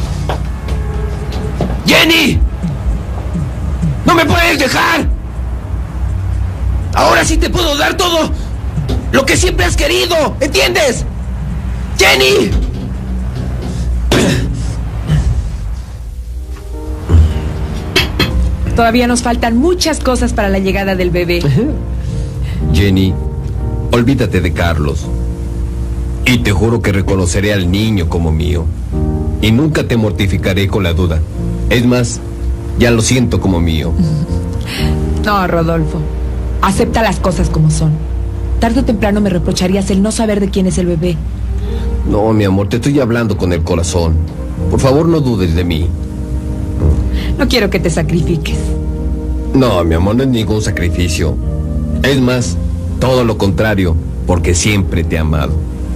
¡Jenny! ¡No me puedes dejar! Ahora sí te puedo dar todo lo que siempre has querido. ¿Entiendes? ¡Jenny! Todavía nos faltan muchas cosas para la llegada del bebé. Jenny, olvídate de Carlos. Y te juro que reconoceré al niño como mío. Y nunca te mortificaré con la duda. Es más, ya lo siento como mío. No, Rodolfo. Acepta las cosas como son. Tarde o temprano me reprocharías el no saber de quién es el bebé. No, mi amor, te estoy hablando con el corazón. Por favor, no dudes de mí. No quiero que te sacrifiques. No, mi amor, no es ningún sacrificio. Es más, todo lo contrario, porque siempre te he amado.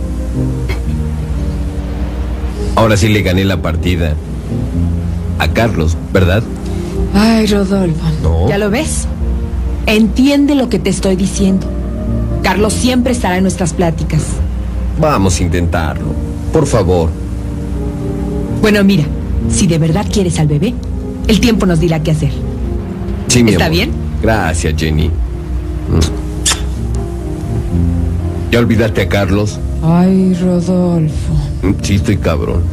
Ahora sí le gané la partida a Carlos, ¿verdad? Ay, Rodolfo. No. ¿Ya lo ves? Entiende lo que te estoy diciendo. Carlos siempre estará en nuestras pláticas. Vamos a intentarlo, por favor. Bueno, mira, si de verdad quieres al bebé, el tiempo nos dirá qué hacer. Sí, mi ¿Está amor. bien? Gracias, Jenny. ¿Ya olvidaste a Carlos? Ay, Rodolfo. Sí, estoy cabrón.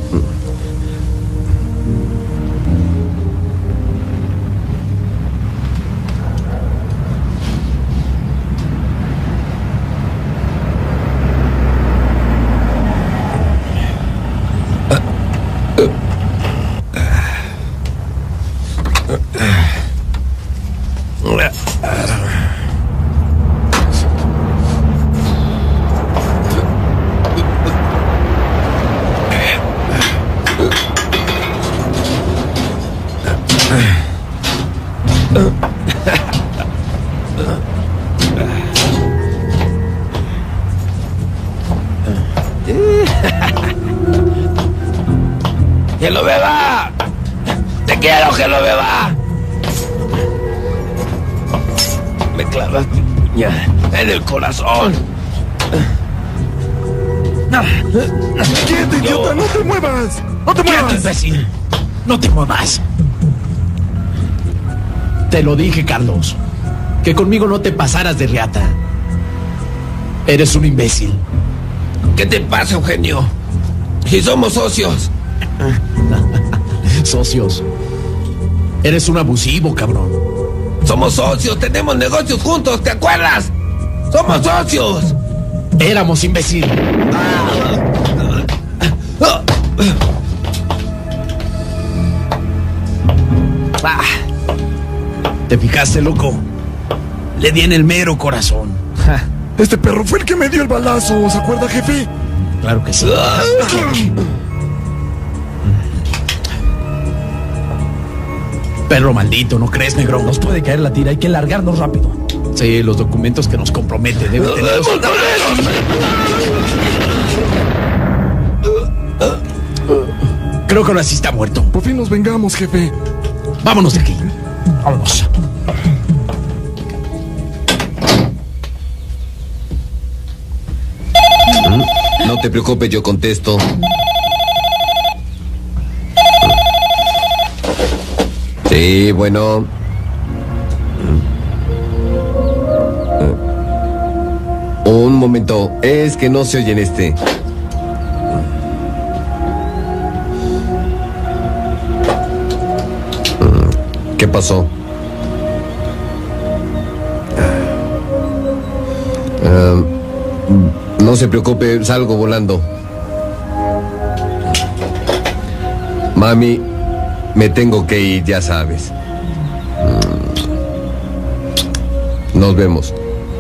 quiero que lo beba. Me clavaste un puñal en el corazón. ¡Quieto, idiota! ¡No te muevas! ¡No te muevas! ¡Quieto, imbécil! ¡No te muevas! Te lo dije, Carlos. Que conmigo no te pasaras de riata. Eres un imbécil. ¿Qué te pasa, Eugenio? Si somos socios. Socios. Eres un abusivo, cabrón. Somos socios, tenemos negocios juntos, ¿te acuerdas? ¡Somos socios! Éramos, imbécil. ¿Te fijaste, loco? Le di en el mero corazón. Este perro fue el que me dio el balazo, ¿se acuerda, jefe? Claro que sí. Perro maldito, ¿no crees, negro? Nos puede caer la tira, hay que largarnos rápido. Sí, los documentos que nos compromete deben tener. Creo que ahora sí está muerto. Por fin nos vengamos, jefe. Vámonos de aquí. Vámonos. No te preocupes, yo contesto. Sí, bueno. Un momento, es que no se oye en este. ¿Qué pasó? No se preocupe, salgo volando. Mami, me tengo que ir, ya sabes. Nos vemos.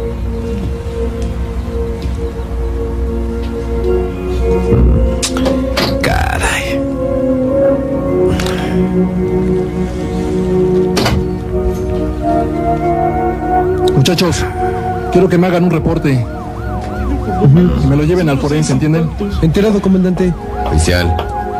Caray. Muchachos, quiero que me hagan un reporte. Que me lo lleven al forense, ¿entienden? Enterado, comandante. Oficial.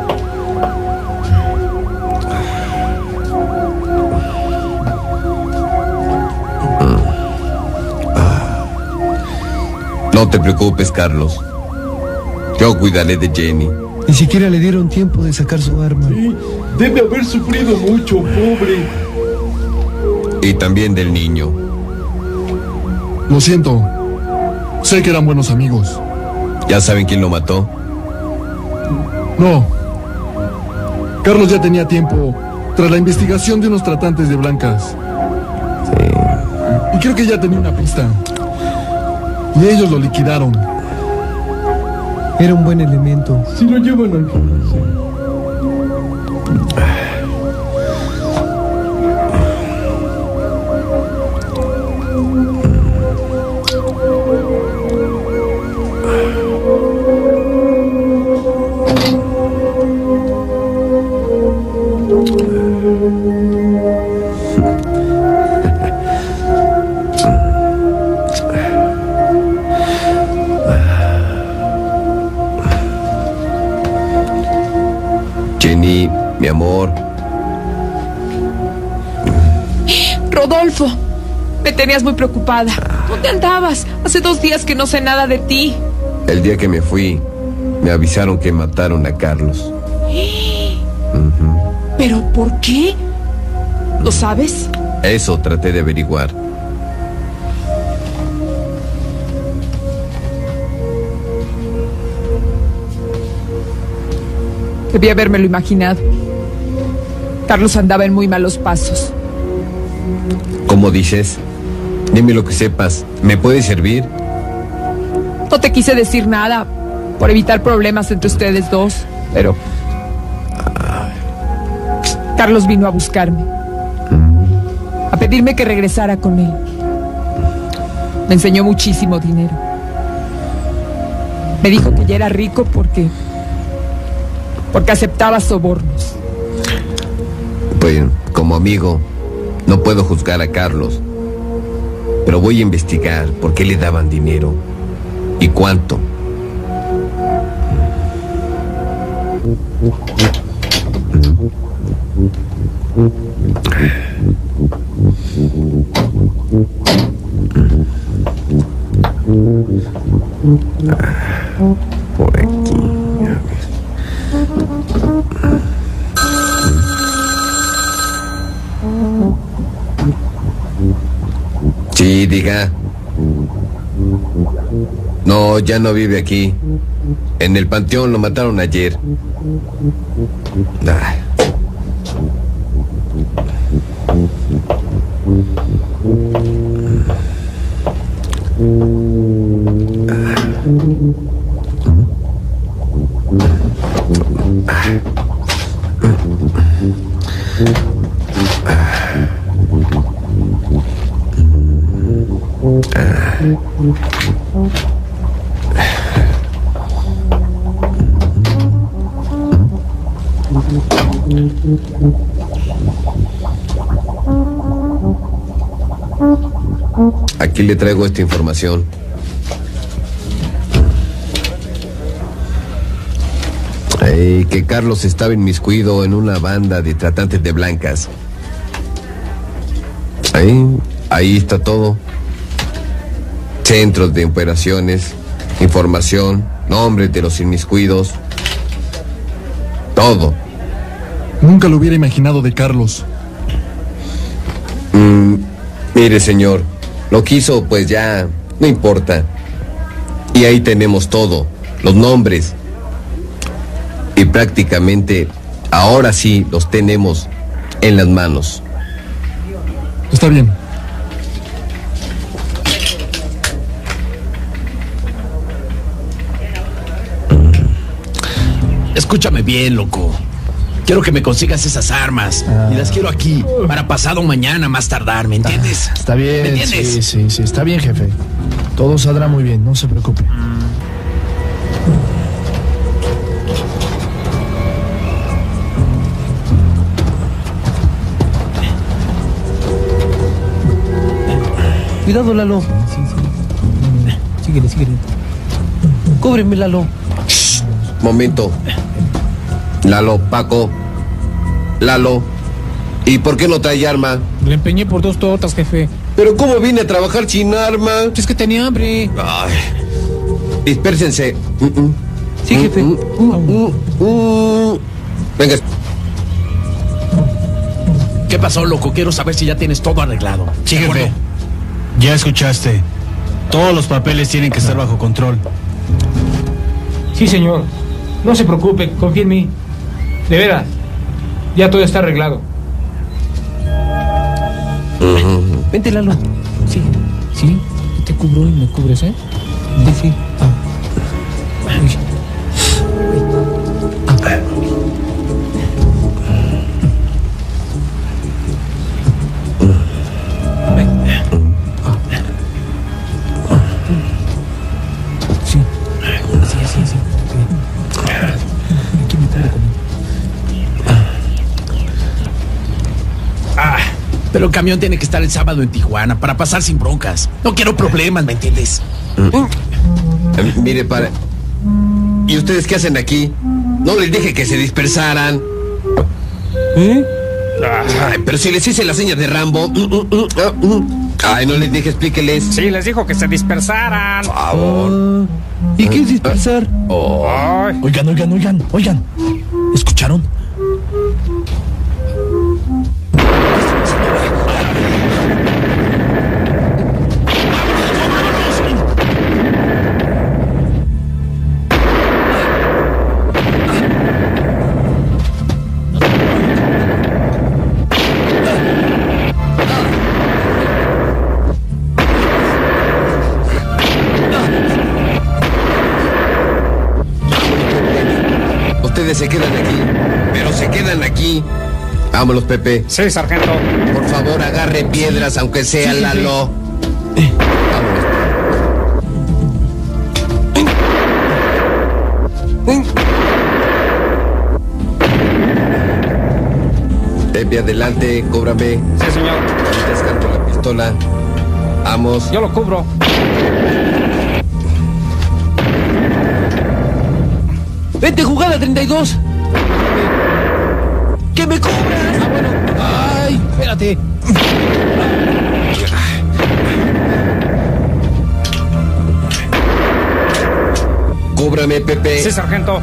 No te preocupes, Carlos. Yo cuidaré de Jenny. Ni siquiera le dieron tiempo de sacar su arma. Sí, debe haber sufrido mucho, pobre. Y también del niño. Lo siento. Sé que eran buenos amigos. ¿Ya saben quién lo mató? No. Carlos ya tenía tiempo tras la investigación de unos tratantes de blancas. Sí. Y creo que ya tenía una pista. Y ellos lo liquidaron. Era un buen elemento. Si lo llevan al forense. Jenny, mi amor. Rodolfo, me tenías muy preocupada. ¿Dónde andabas? Hace 2 días que no sé nada de ti. El día que me fui, me avisaron que mataron a Carlos. ¿Pero por qué? ¿Lo sabes? Eso traté de averiguar. Debí habérmelo imaginado. Carlos andaba en muy malos pasos. ¿Cómo dices? Dime lo que sepas. ¿Me puede servir? No te quise decir nada por evitar problemas entre ustedes dos, pero Carlos vino a buscarme, a pedirme que regresara con él. Me enseñó muchísimo dinero. Me dijo que ya era rico porque aceptaba sobornos. Pues, como amigo, no puedo juzgar a Carlos, pero voy a investigar por qué le daban dinero y cuánto. Por aquí. Sí, diga. No, ya no vive aquí. En el panteón lo mataron ayer. Ah. Aquí le traigo esta información. Que Carlos estaba inmiscuido en una banda de tratantes de blancas. Ahí está todo. Centros de operaciones, información, nombres de los inmiscuidos. Todo. Nunca lo hubiera imaginado de Carlos. Mire, señor, lo quiso, pues ya no importa. Y ahí tenemos todo, los nombres. Y prácticamente ahora sí los tenemos en las manos. Está bien. Escúchame bien, loco. Quiero que me consigas esas armas. Y las quiero aquí, para pasado mañana, más tardar, ¿me entiendes? Está bien. ¿Me entiendes? Sí, está bien, jefe. Todo saldrá muy bien, no se preocupe. Cuidado, Lalo. Síguele. Cóbreme, Lalo. Shh, momento. Lalo, Paco. Lalo. ¿Y por qué no trae arma? Le empeñé por 2 tortas, jefe. ¿Pero cómo vine a trabajar sin arma? Es que tenía hambre. Ay. Dispérsense. Sí, jefe. Venga. ¿Qué pasó, loco? Quiero saber si ya tienes todo arreglado. Sí, jefe. Ya escuchaste. Todos los papeles tienen que estar bajo control. Sí, señor. No se preocupe, confíe en mí. De veras, ya todo está arreglado. Vente, Lalo. Sí, te cubro y me cubres, ¿eh? Sí. Pero el camión tiene que estar el sábado en Tijuana para pasar sin broncas. No quiero problemas, ¿me entiendes? Mire, para... ¿Y ustedes qué hacen aquí? No les dije que se dispersaran. Ay, pero si les hice las señas de Rambo. Ay, no les dije, explíqueles. Sí, les dijo que se dispersaran. Por favor. ¿Y qué es dispersar? Oigan. ¿Escucharon? Se quedan aquí, pero se quedan aquí. Vámonos, Pepe. Sí, sargento. Por favor, agarre piedras, aunque sea, sí, Lalo. Vámonos. Pepe, adelante, cóbrame. Sí, señor. Descargo la pistola. Vamos. Yo lo cubro. ¡Vente, jugada 32! ¡Qué me cobras? Ah, bueno. Ay, espérate. Cóbrame, Pepe. Sí, sargento.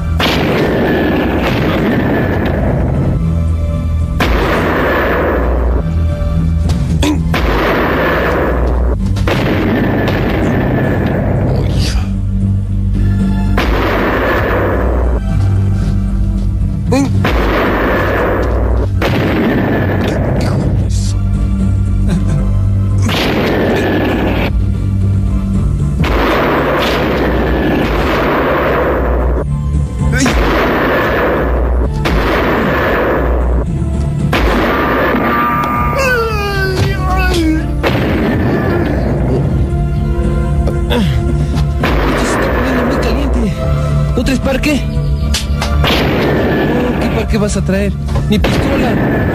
¿Parque? Oh, ¿qué parque vas a traer? ¡Mi pistola!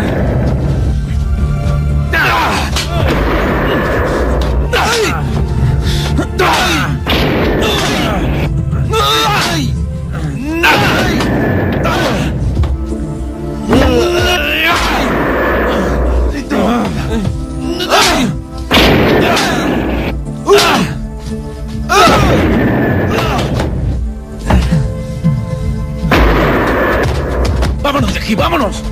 ¡Vámonos de aquí, vámonos!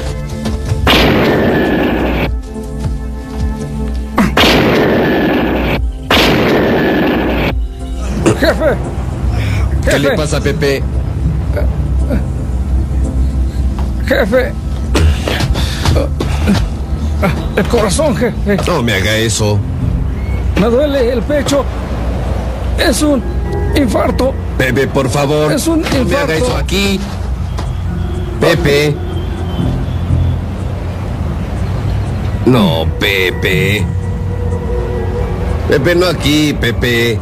¡Jefe! ¿Qué le pasa a Pepe? ¡Jefe! El corazón, jefe. No me haga eso. Me duele el pecho. Es un infarto. Pepe, por favor. Es un infarto. No me haga eso aquí. Pepe. No, Pepe. Pepe, no aquí, Pepe.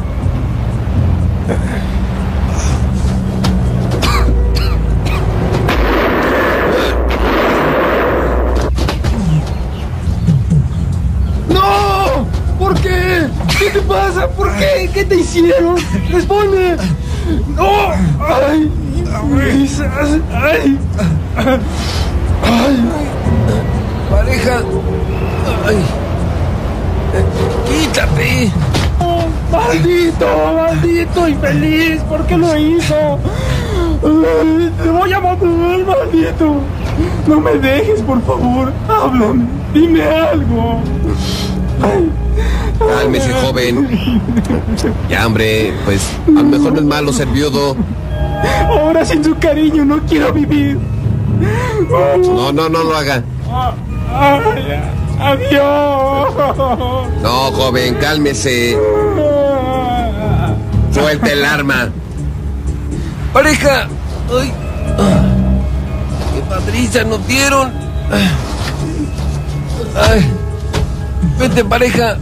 ¡No! ¿Por qué? ¿Qué te pasa? ¿Por qué? ¿Qué te hicieron? ¡Responde! ¡No! ¡Ay! ¡Ay! ¡Ay! Pareja. ¡Ay! ¡Quítate! Oh, ¡maldito! ¡Maldito infeliz! ¿Por qué lo hizo? Ay, ¡te voy a matar, maldito! No me dejes, por favor. Háblame. Dime algo. Ay. Cálmese, joven. Ya, hombre, pues a lo mejor no es malo ser viudo. Ahora sin su cariño no quiero vivir. No lo haga. Ay, adiós. No, joven, cálmese. Suelta el arma. Pareja. Ay. Qué padriza nos dieron. Ay. Vete, pareja.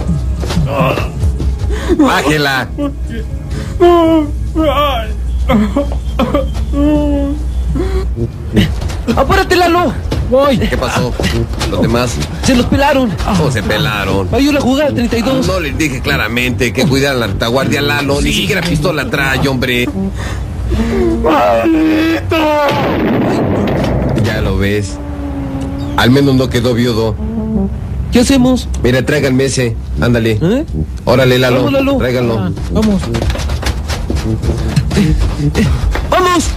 Bájela. ¡Apárate, Lalo! Voy. ¿Qué pasó? ¿Los demás? Se los pelaron. ¿Cómo se pelaron? Ayuda a jugar al 32. No les dije claramente que cuidaran la retaguardia, Lalo. Ni siquiera pistola trae, hombre. ¡Maldito! Ya lo ves. Al menos no quedó viudo. ¿Qué hacemos? Mira, tráiganme ese. Ándale. Órale, Lalo. Vamos, Lalo. Tráiganlo. Vamos. ¡Vamos!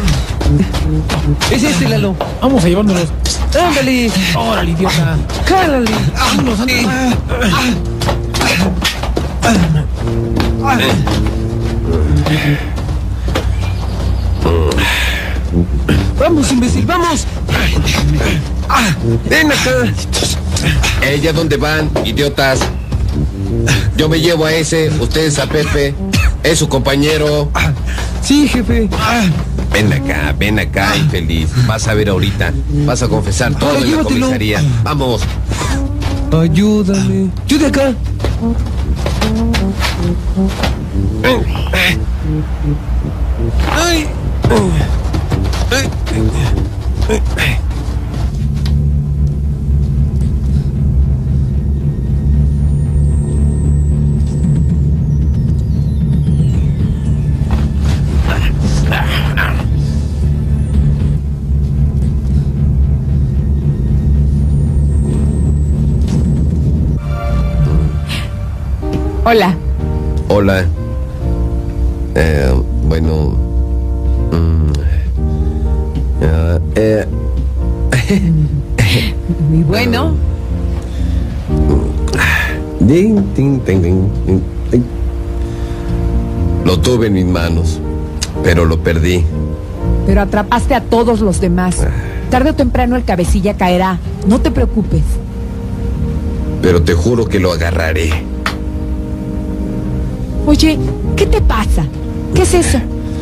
Es este, Lalo. Vamos a llevándolos. ¡Ándale! ¡Órale, idiota! ¡Cálale! ¡Vámonos, ¡Vamos, imbécil! ¡Vamos! ¡Ven acá! ¿Ella dónde van, idiotas? Yo me llevo a ese, ustedes a Pepe. Es su compañero. Sí, jefe. Ven acá, infeliz. Vas a ver ahorita. Vas a confesar todo en la comisaría. Vamos. Ayúdame. Yo de acá. Ay. Hola. Hola. Bueno. Muy bueno. Lo tuve en mis manos, pero lo perdí. Pero atrapaste a todos los demás. Tarde o temprano el cabecilla caerá. No te preocupes. Pero te juro que lo agarraré. Oye, ¿qué te pasa? ¿Qué es eso?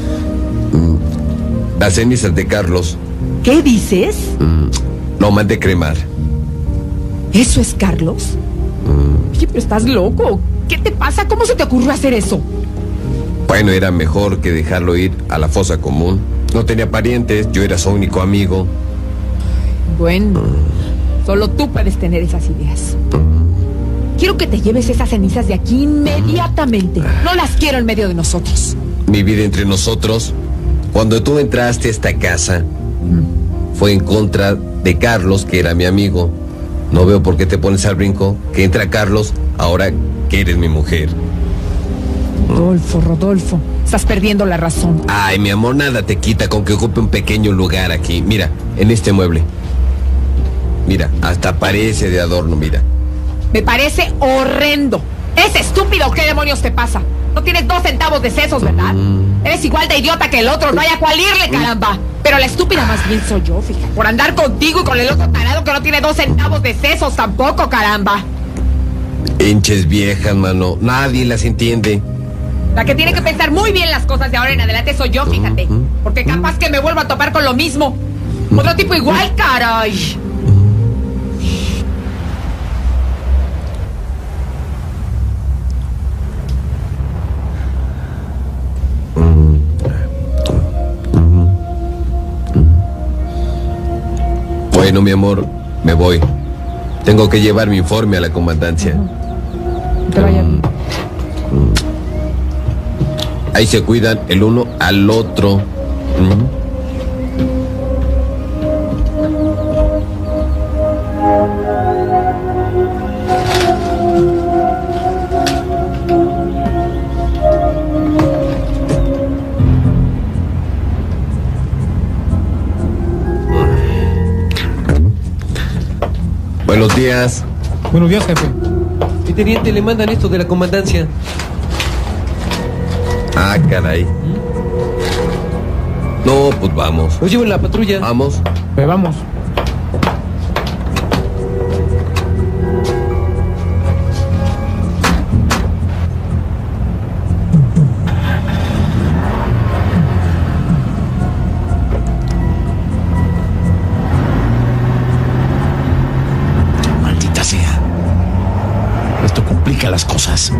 Las cenizas de Carlos. ¿Qué dices? Lo mandé cremar. ¿Eso es Carlos? Oye, pero estás loco. ¿Qué te pasa? ¿Cómo se te ocurrió hacer eso? Bueno, era mejor que dejarlo ir a la fosa común. No tenía parientes, yo era su único amigo. Bueno, solo tú puedes tener esas ideas. Quiero que te lleves esas cenizas de aquí inmediatamente. No las quiero en medio de nosotros. Mi vida entre nosotros. Cuando tú entraste a esta casa, fue en contra de Carlos, que era mi amigo. No veo por qué te pones al brinco. Que entra Carlos, ahora que eres mi mujer. Rodolfo, estás perdiendo la razón. Ay, mi amor, nada te quita con que ocupe un pequeño lugar aquí. Mira, en este mueble. Mira, hasta parece de adorno, mira. Me parece horrendo. ¿Es estúpido? ¿Qué demonios te pasa? No tienes 2 centavos de sesos, ¿verdad? Eres igual de idiota que el otro, no hay a cuál irle, caramba. Pero la estúpida más bien soy yo, fíjate. Por andar contigo y con el otro tarado que no tiene 2 centavos de sesos tampoco, caramba. Hinches viejas, mano. Nadie las entiende. La que tiene que pensar muy bien las cosas de ahora en adelante soy yo, fíjate. Porque capaz que me vuelvo a topar con lo mismo. Otro tipo igual, caray. Bueno, mi amor, me voy. Tengo que llevar mi informe a la comandancia. Que vaya bien. Ahí se cuidan el uno al otro. Buenos días. Buenos días, jefe. Mi teniente, le mandan esto de la comandancia. Ah, caray. No, pues vamos. Lo llevo en la patrulla. Vamos. Vamos. Maldita sea. Esto complica las cosas.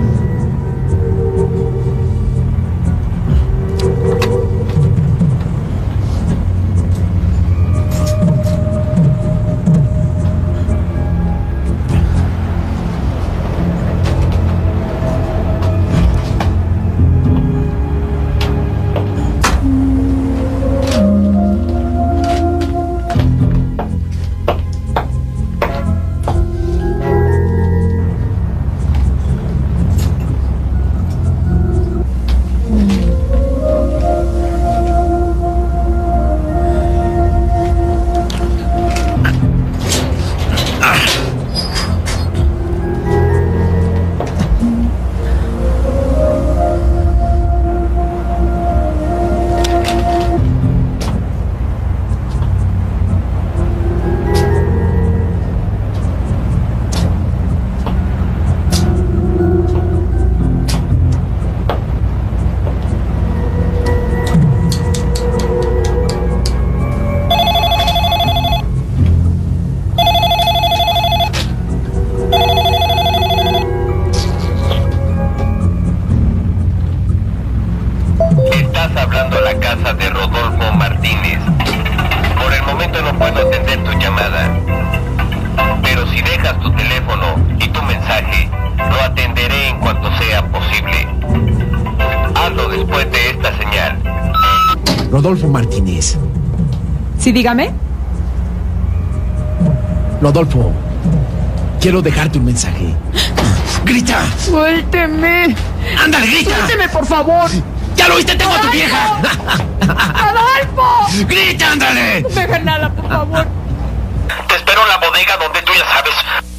Rodolfo Martínez. Sí, dígame. Rodolfo, quiero dejarte un mensaje. ¡Grita! ¡Suélteme! ¡Ándale, grita! ¡Suélteme, por favor! ¡Ya lo oíste! ¡Tengo a tu vieja! ¡Adolfo! ¡Grita, ándale! No me hagas nada, por favor. Te espero en la bodega donde tú ya sabes.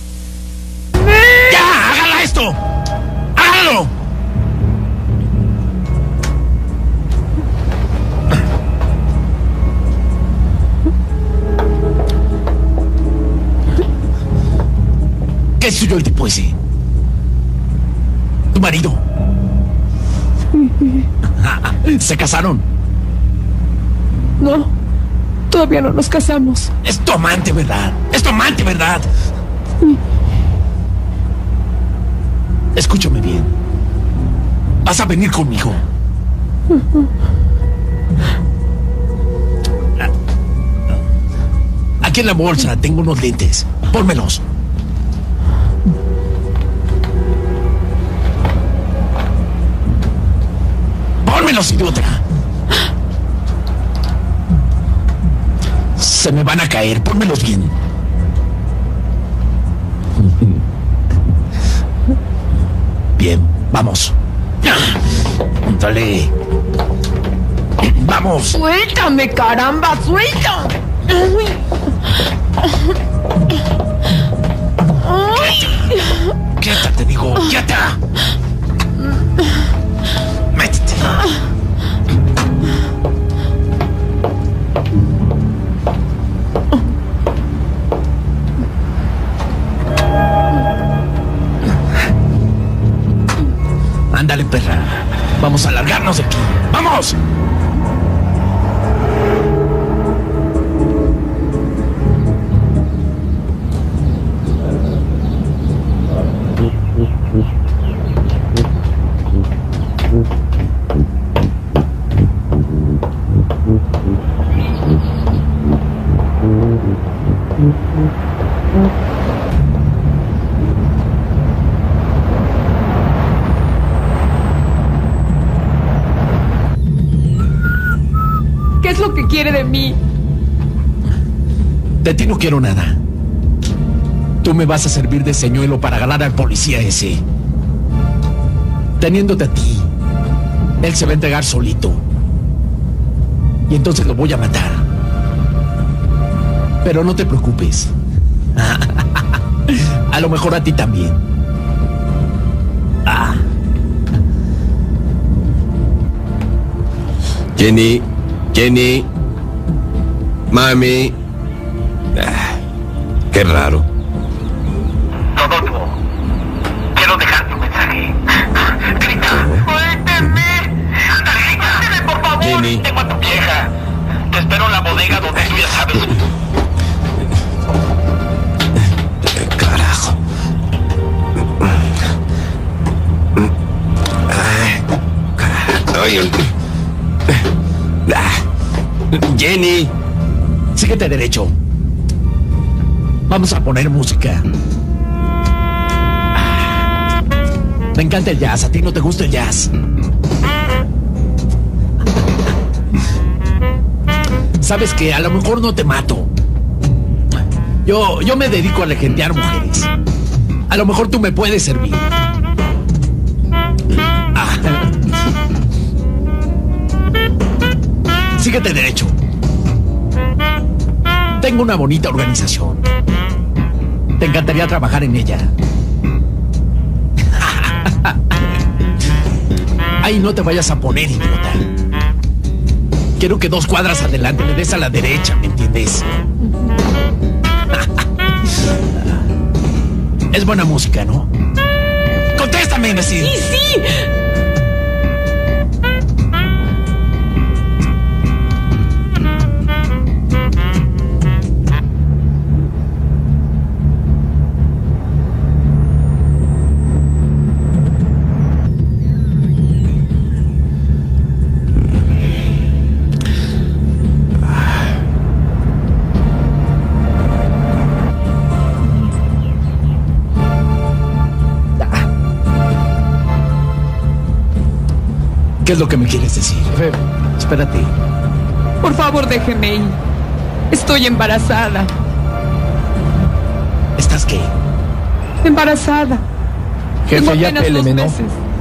¡Ya! ¡Hágala esto! ¡Hágalo! ¿Qué es suyo el tipo ese? ¿Tu marido? ¿Se casaron? No, todavía no nos casamos. Es tu amante, ¿verdad? Es tu amante, ¿verdad? Escúchame bien. Vas a venir conmigo. Aquí en la bolsa tengo unos lentes. Pónmelos. ¡Pónmelos, idiota! Se me van a caer. Pónmelos bien. Bien, vamos. Dale. Vamos. ¡Suéltame, caramba! ¡Suelta! Quieta, te digo. Quieta. Métete. Ándale, perra. Vamos a largarnos de aquí. ¡Vamos! ¿Qué es lo que quiere de mí? De ti no quiero nada. Tú me vas a servir de señuelo para ganar al policía ese. Teniéndote a ti, él se va a entregar solito. Y entonces lo voy a matar. Pero no te preocupes. A lo mejor a ti también. Jenny, mami. Qué raro. Rodolfo, quiero dejarte un mensaje. Grita, suélteme. Suélteme, por favor. Jenny. Tengo a tu vieja. Te espero en la bodega donde tú ya sabes. Carajo. Jenny. Síguete derecho. Vamos a poner música. Me encanta el jazz. ¿A ti no te gusta el jazz? ¿Sabes qué? A lo mejor no te mato. Yo me dedico a regentear mujeres. A lo mejor tú me puedes servir. Síguete derecho. Tengo una bonita organización. Te encantaría trabajar en ella. Ay, no te vayas a poner, idiota. Quiero que 2 cuadras adelante le des a la derecha, ¿me entiendes? Es buena música, ¿no? ¡Contéstame, imbécil! ¡Sí, sí! ¿Qué es lo que me quieres decir? Espérate. Por favor, déjeme ir. Estoy embarazada. ¿Estás qué? Embarazada. Jefe, ya péleme, ¿no?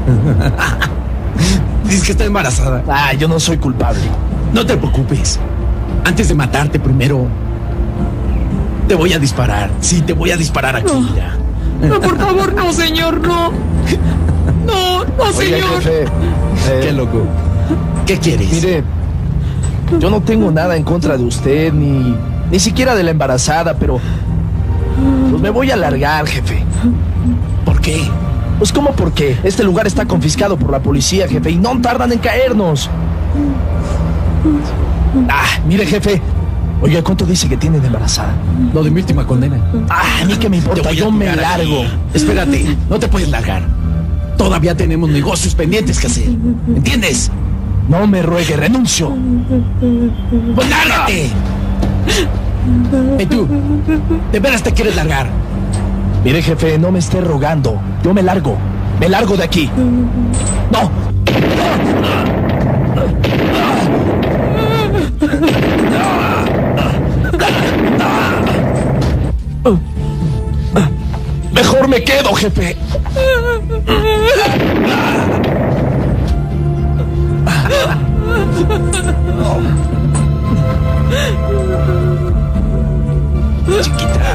Dices que está embarazada. Ah, yo no soy culpable. No te preocupes. Antes de matarte primero, te voy a disparar. Sí, te voy a disparar aquí, mira. No, por favor, no, señor, no. No, Oiga, señor. jefe, Qué loco. ¿Qué quieres? Mire, yo no tengo nada en contra de usted, ni siquiera de la embarazada, pero pues me voy a largar, jefe. ¿Por qué? Pues ¿cómo por qué? Este lugar está confiscado por la policía, jefe, y no tardan en caernos. Mire, jefe. Oiga, ¿cuánto dice que tiene de embarazada? Lo de mi última condena. A mí que me importa, yo me largo. Espérate, no te puedes largar. Todavía tenemos negocios pendientes que hacer. ¿Entiendes? No me ruegue, renuncio. ¡Pues lárgate! ¿Y tú? ¿De veras te quieres largar? Mire, jefe, no me esté rogando. Yo me largo. Me largo de aquí. ¡No! Mejor me quedo, jefe. Chiquita.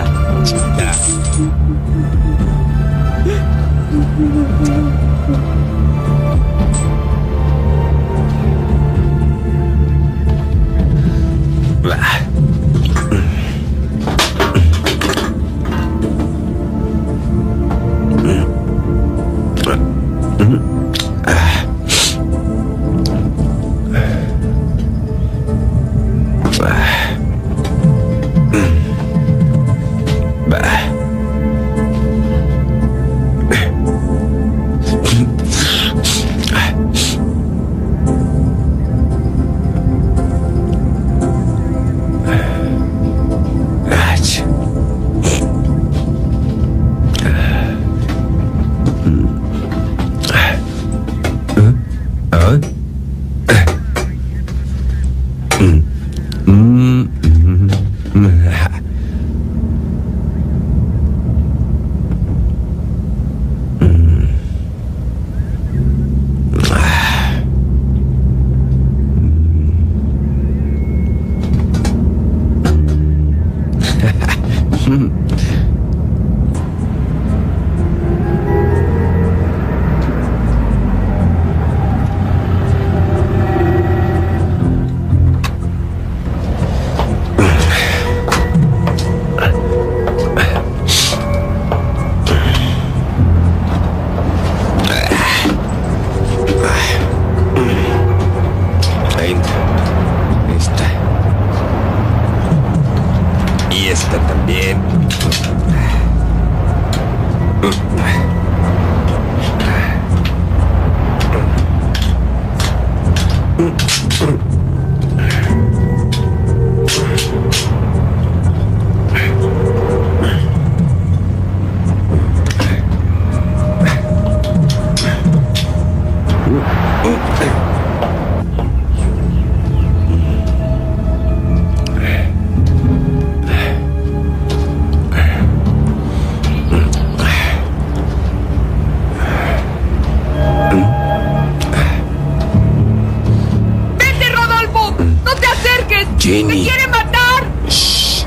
Jenny. ¡Me quiere matar! Shh.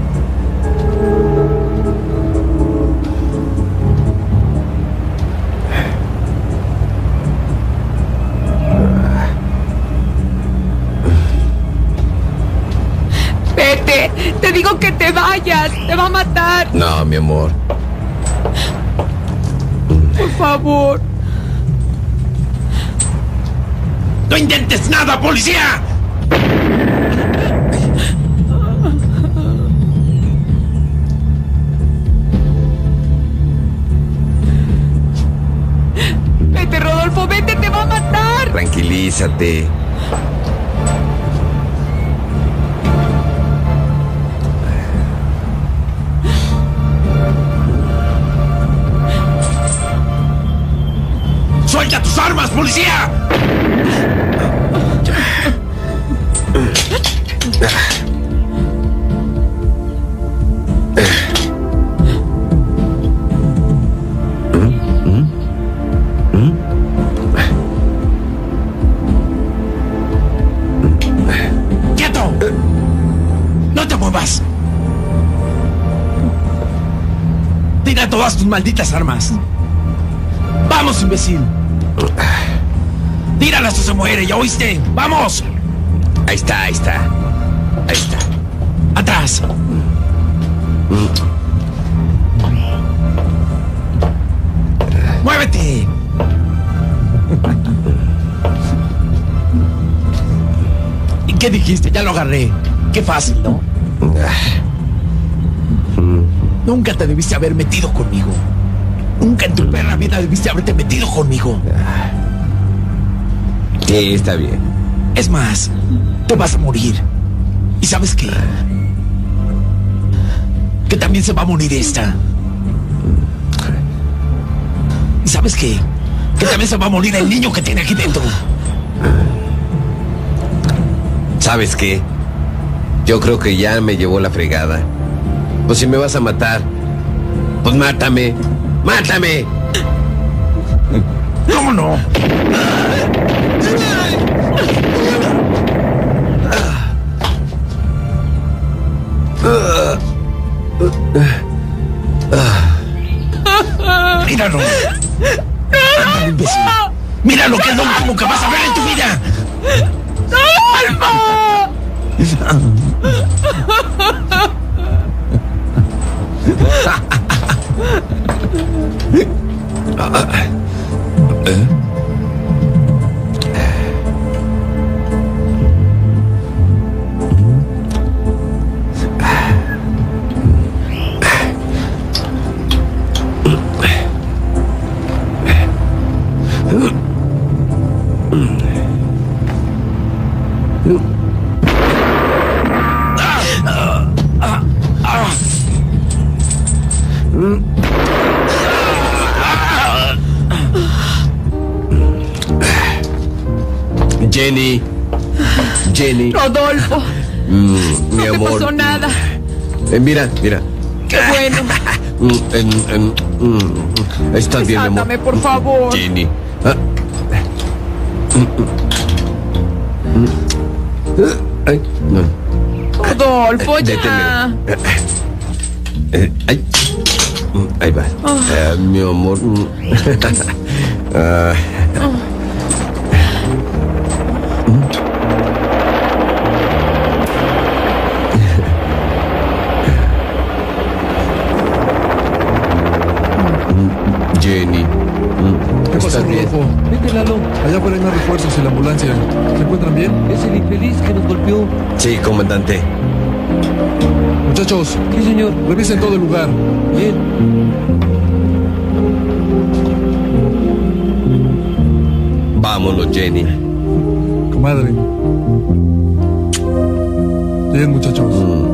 Vete, te digo que te vayas, te va a matar. No, mi amor. Por favor. ¡No intentes nada, policía! Vete, Rodolfo, vete, te va a matar. Tranquilízate. ¡Suelta tus armas, policía! Tira todas tus malditas armas. ¡Vamos, imbécil! ¡Tíralas o se muere! ¿Ya oíste? ¡Vamos! Ahí está. ¡Atrás! ¡Muévete! ¿Y qué dijiste? Ya lo agarré. Qué fácil, ¿no? Nunca te debiste haber metido conmigo. Nunca en tu perra vida debiste haberte metido conmigo. Sí, está bien. Es más, te vas a morir. ¿Y sabes qué? Que también se va a morir esta. ¿Y sabes qué? Que también se va a morir el niño que tiene aquí dentro. ¿Sabes qué? Yo creo que ya me llevó la fregada. Pues si me vas a matar, pues mátame. ¡Mátame! ¿Cómo no? Míralo. Ándale, imbécil. Míralo, que es lo último que vas a ver en tu vida. Jenny. Rodolfo. Mi amor. No te pasó nada. Mira. Qué bueno. Estás bien, mi amor. Desátame, por favor. Jenny. Ay, no. Rodolfo, ya. Ay. Ahí va. Mi amor. Jenny. ¿Qué pasó, Rodolfo? Vete, Lalo. Allá por ahí hay más refuerzos y la ambulancia. ¿Se encuentran bien? Es el infeliz que nos golpeó. Sí, comandante. Muchachos. Sí, señor. Revisen todo el lugar. Bien. Vámonos, Jenny. Comadre. Bien, muchachos.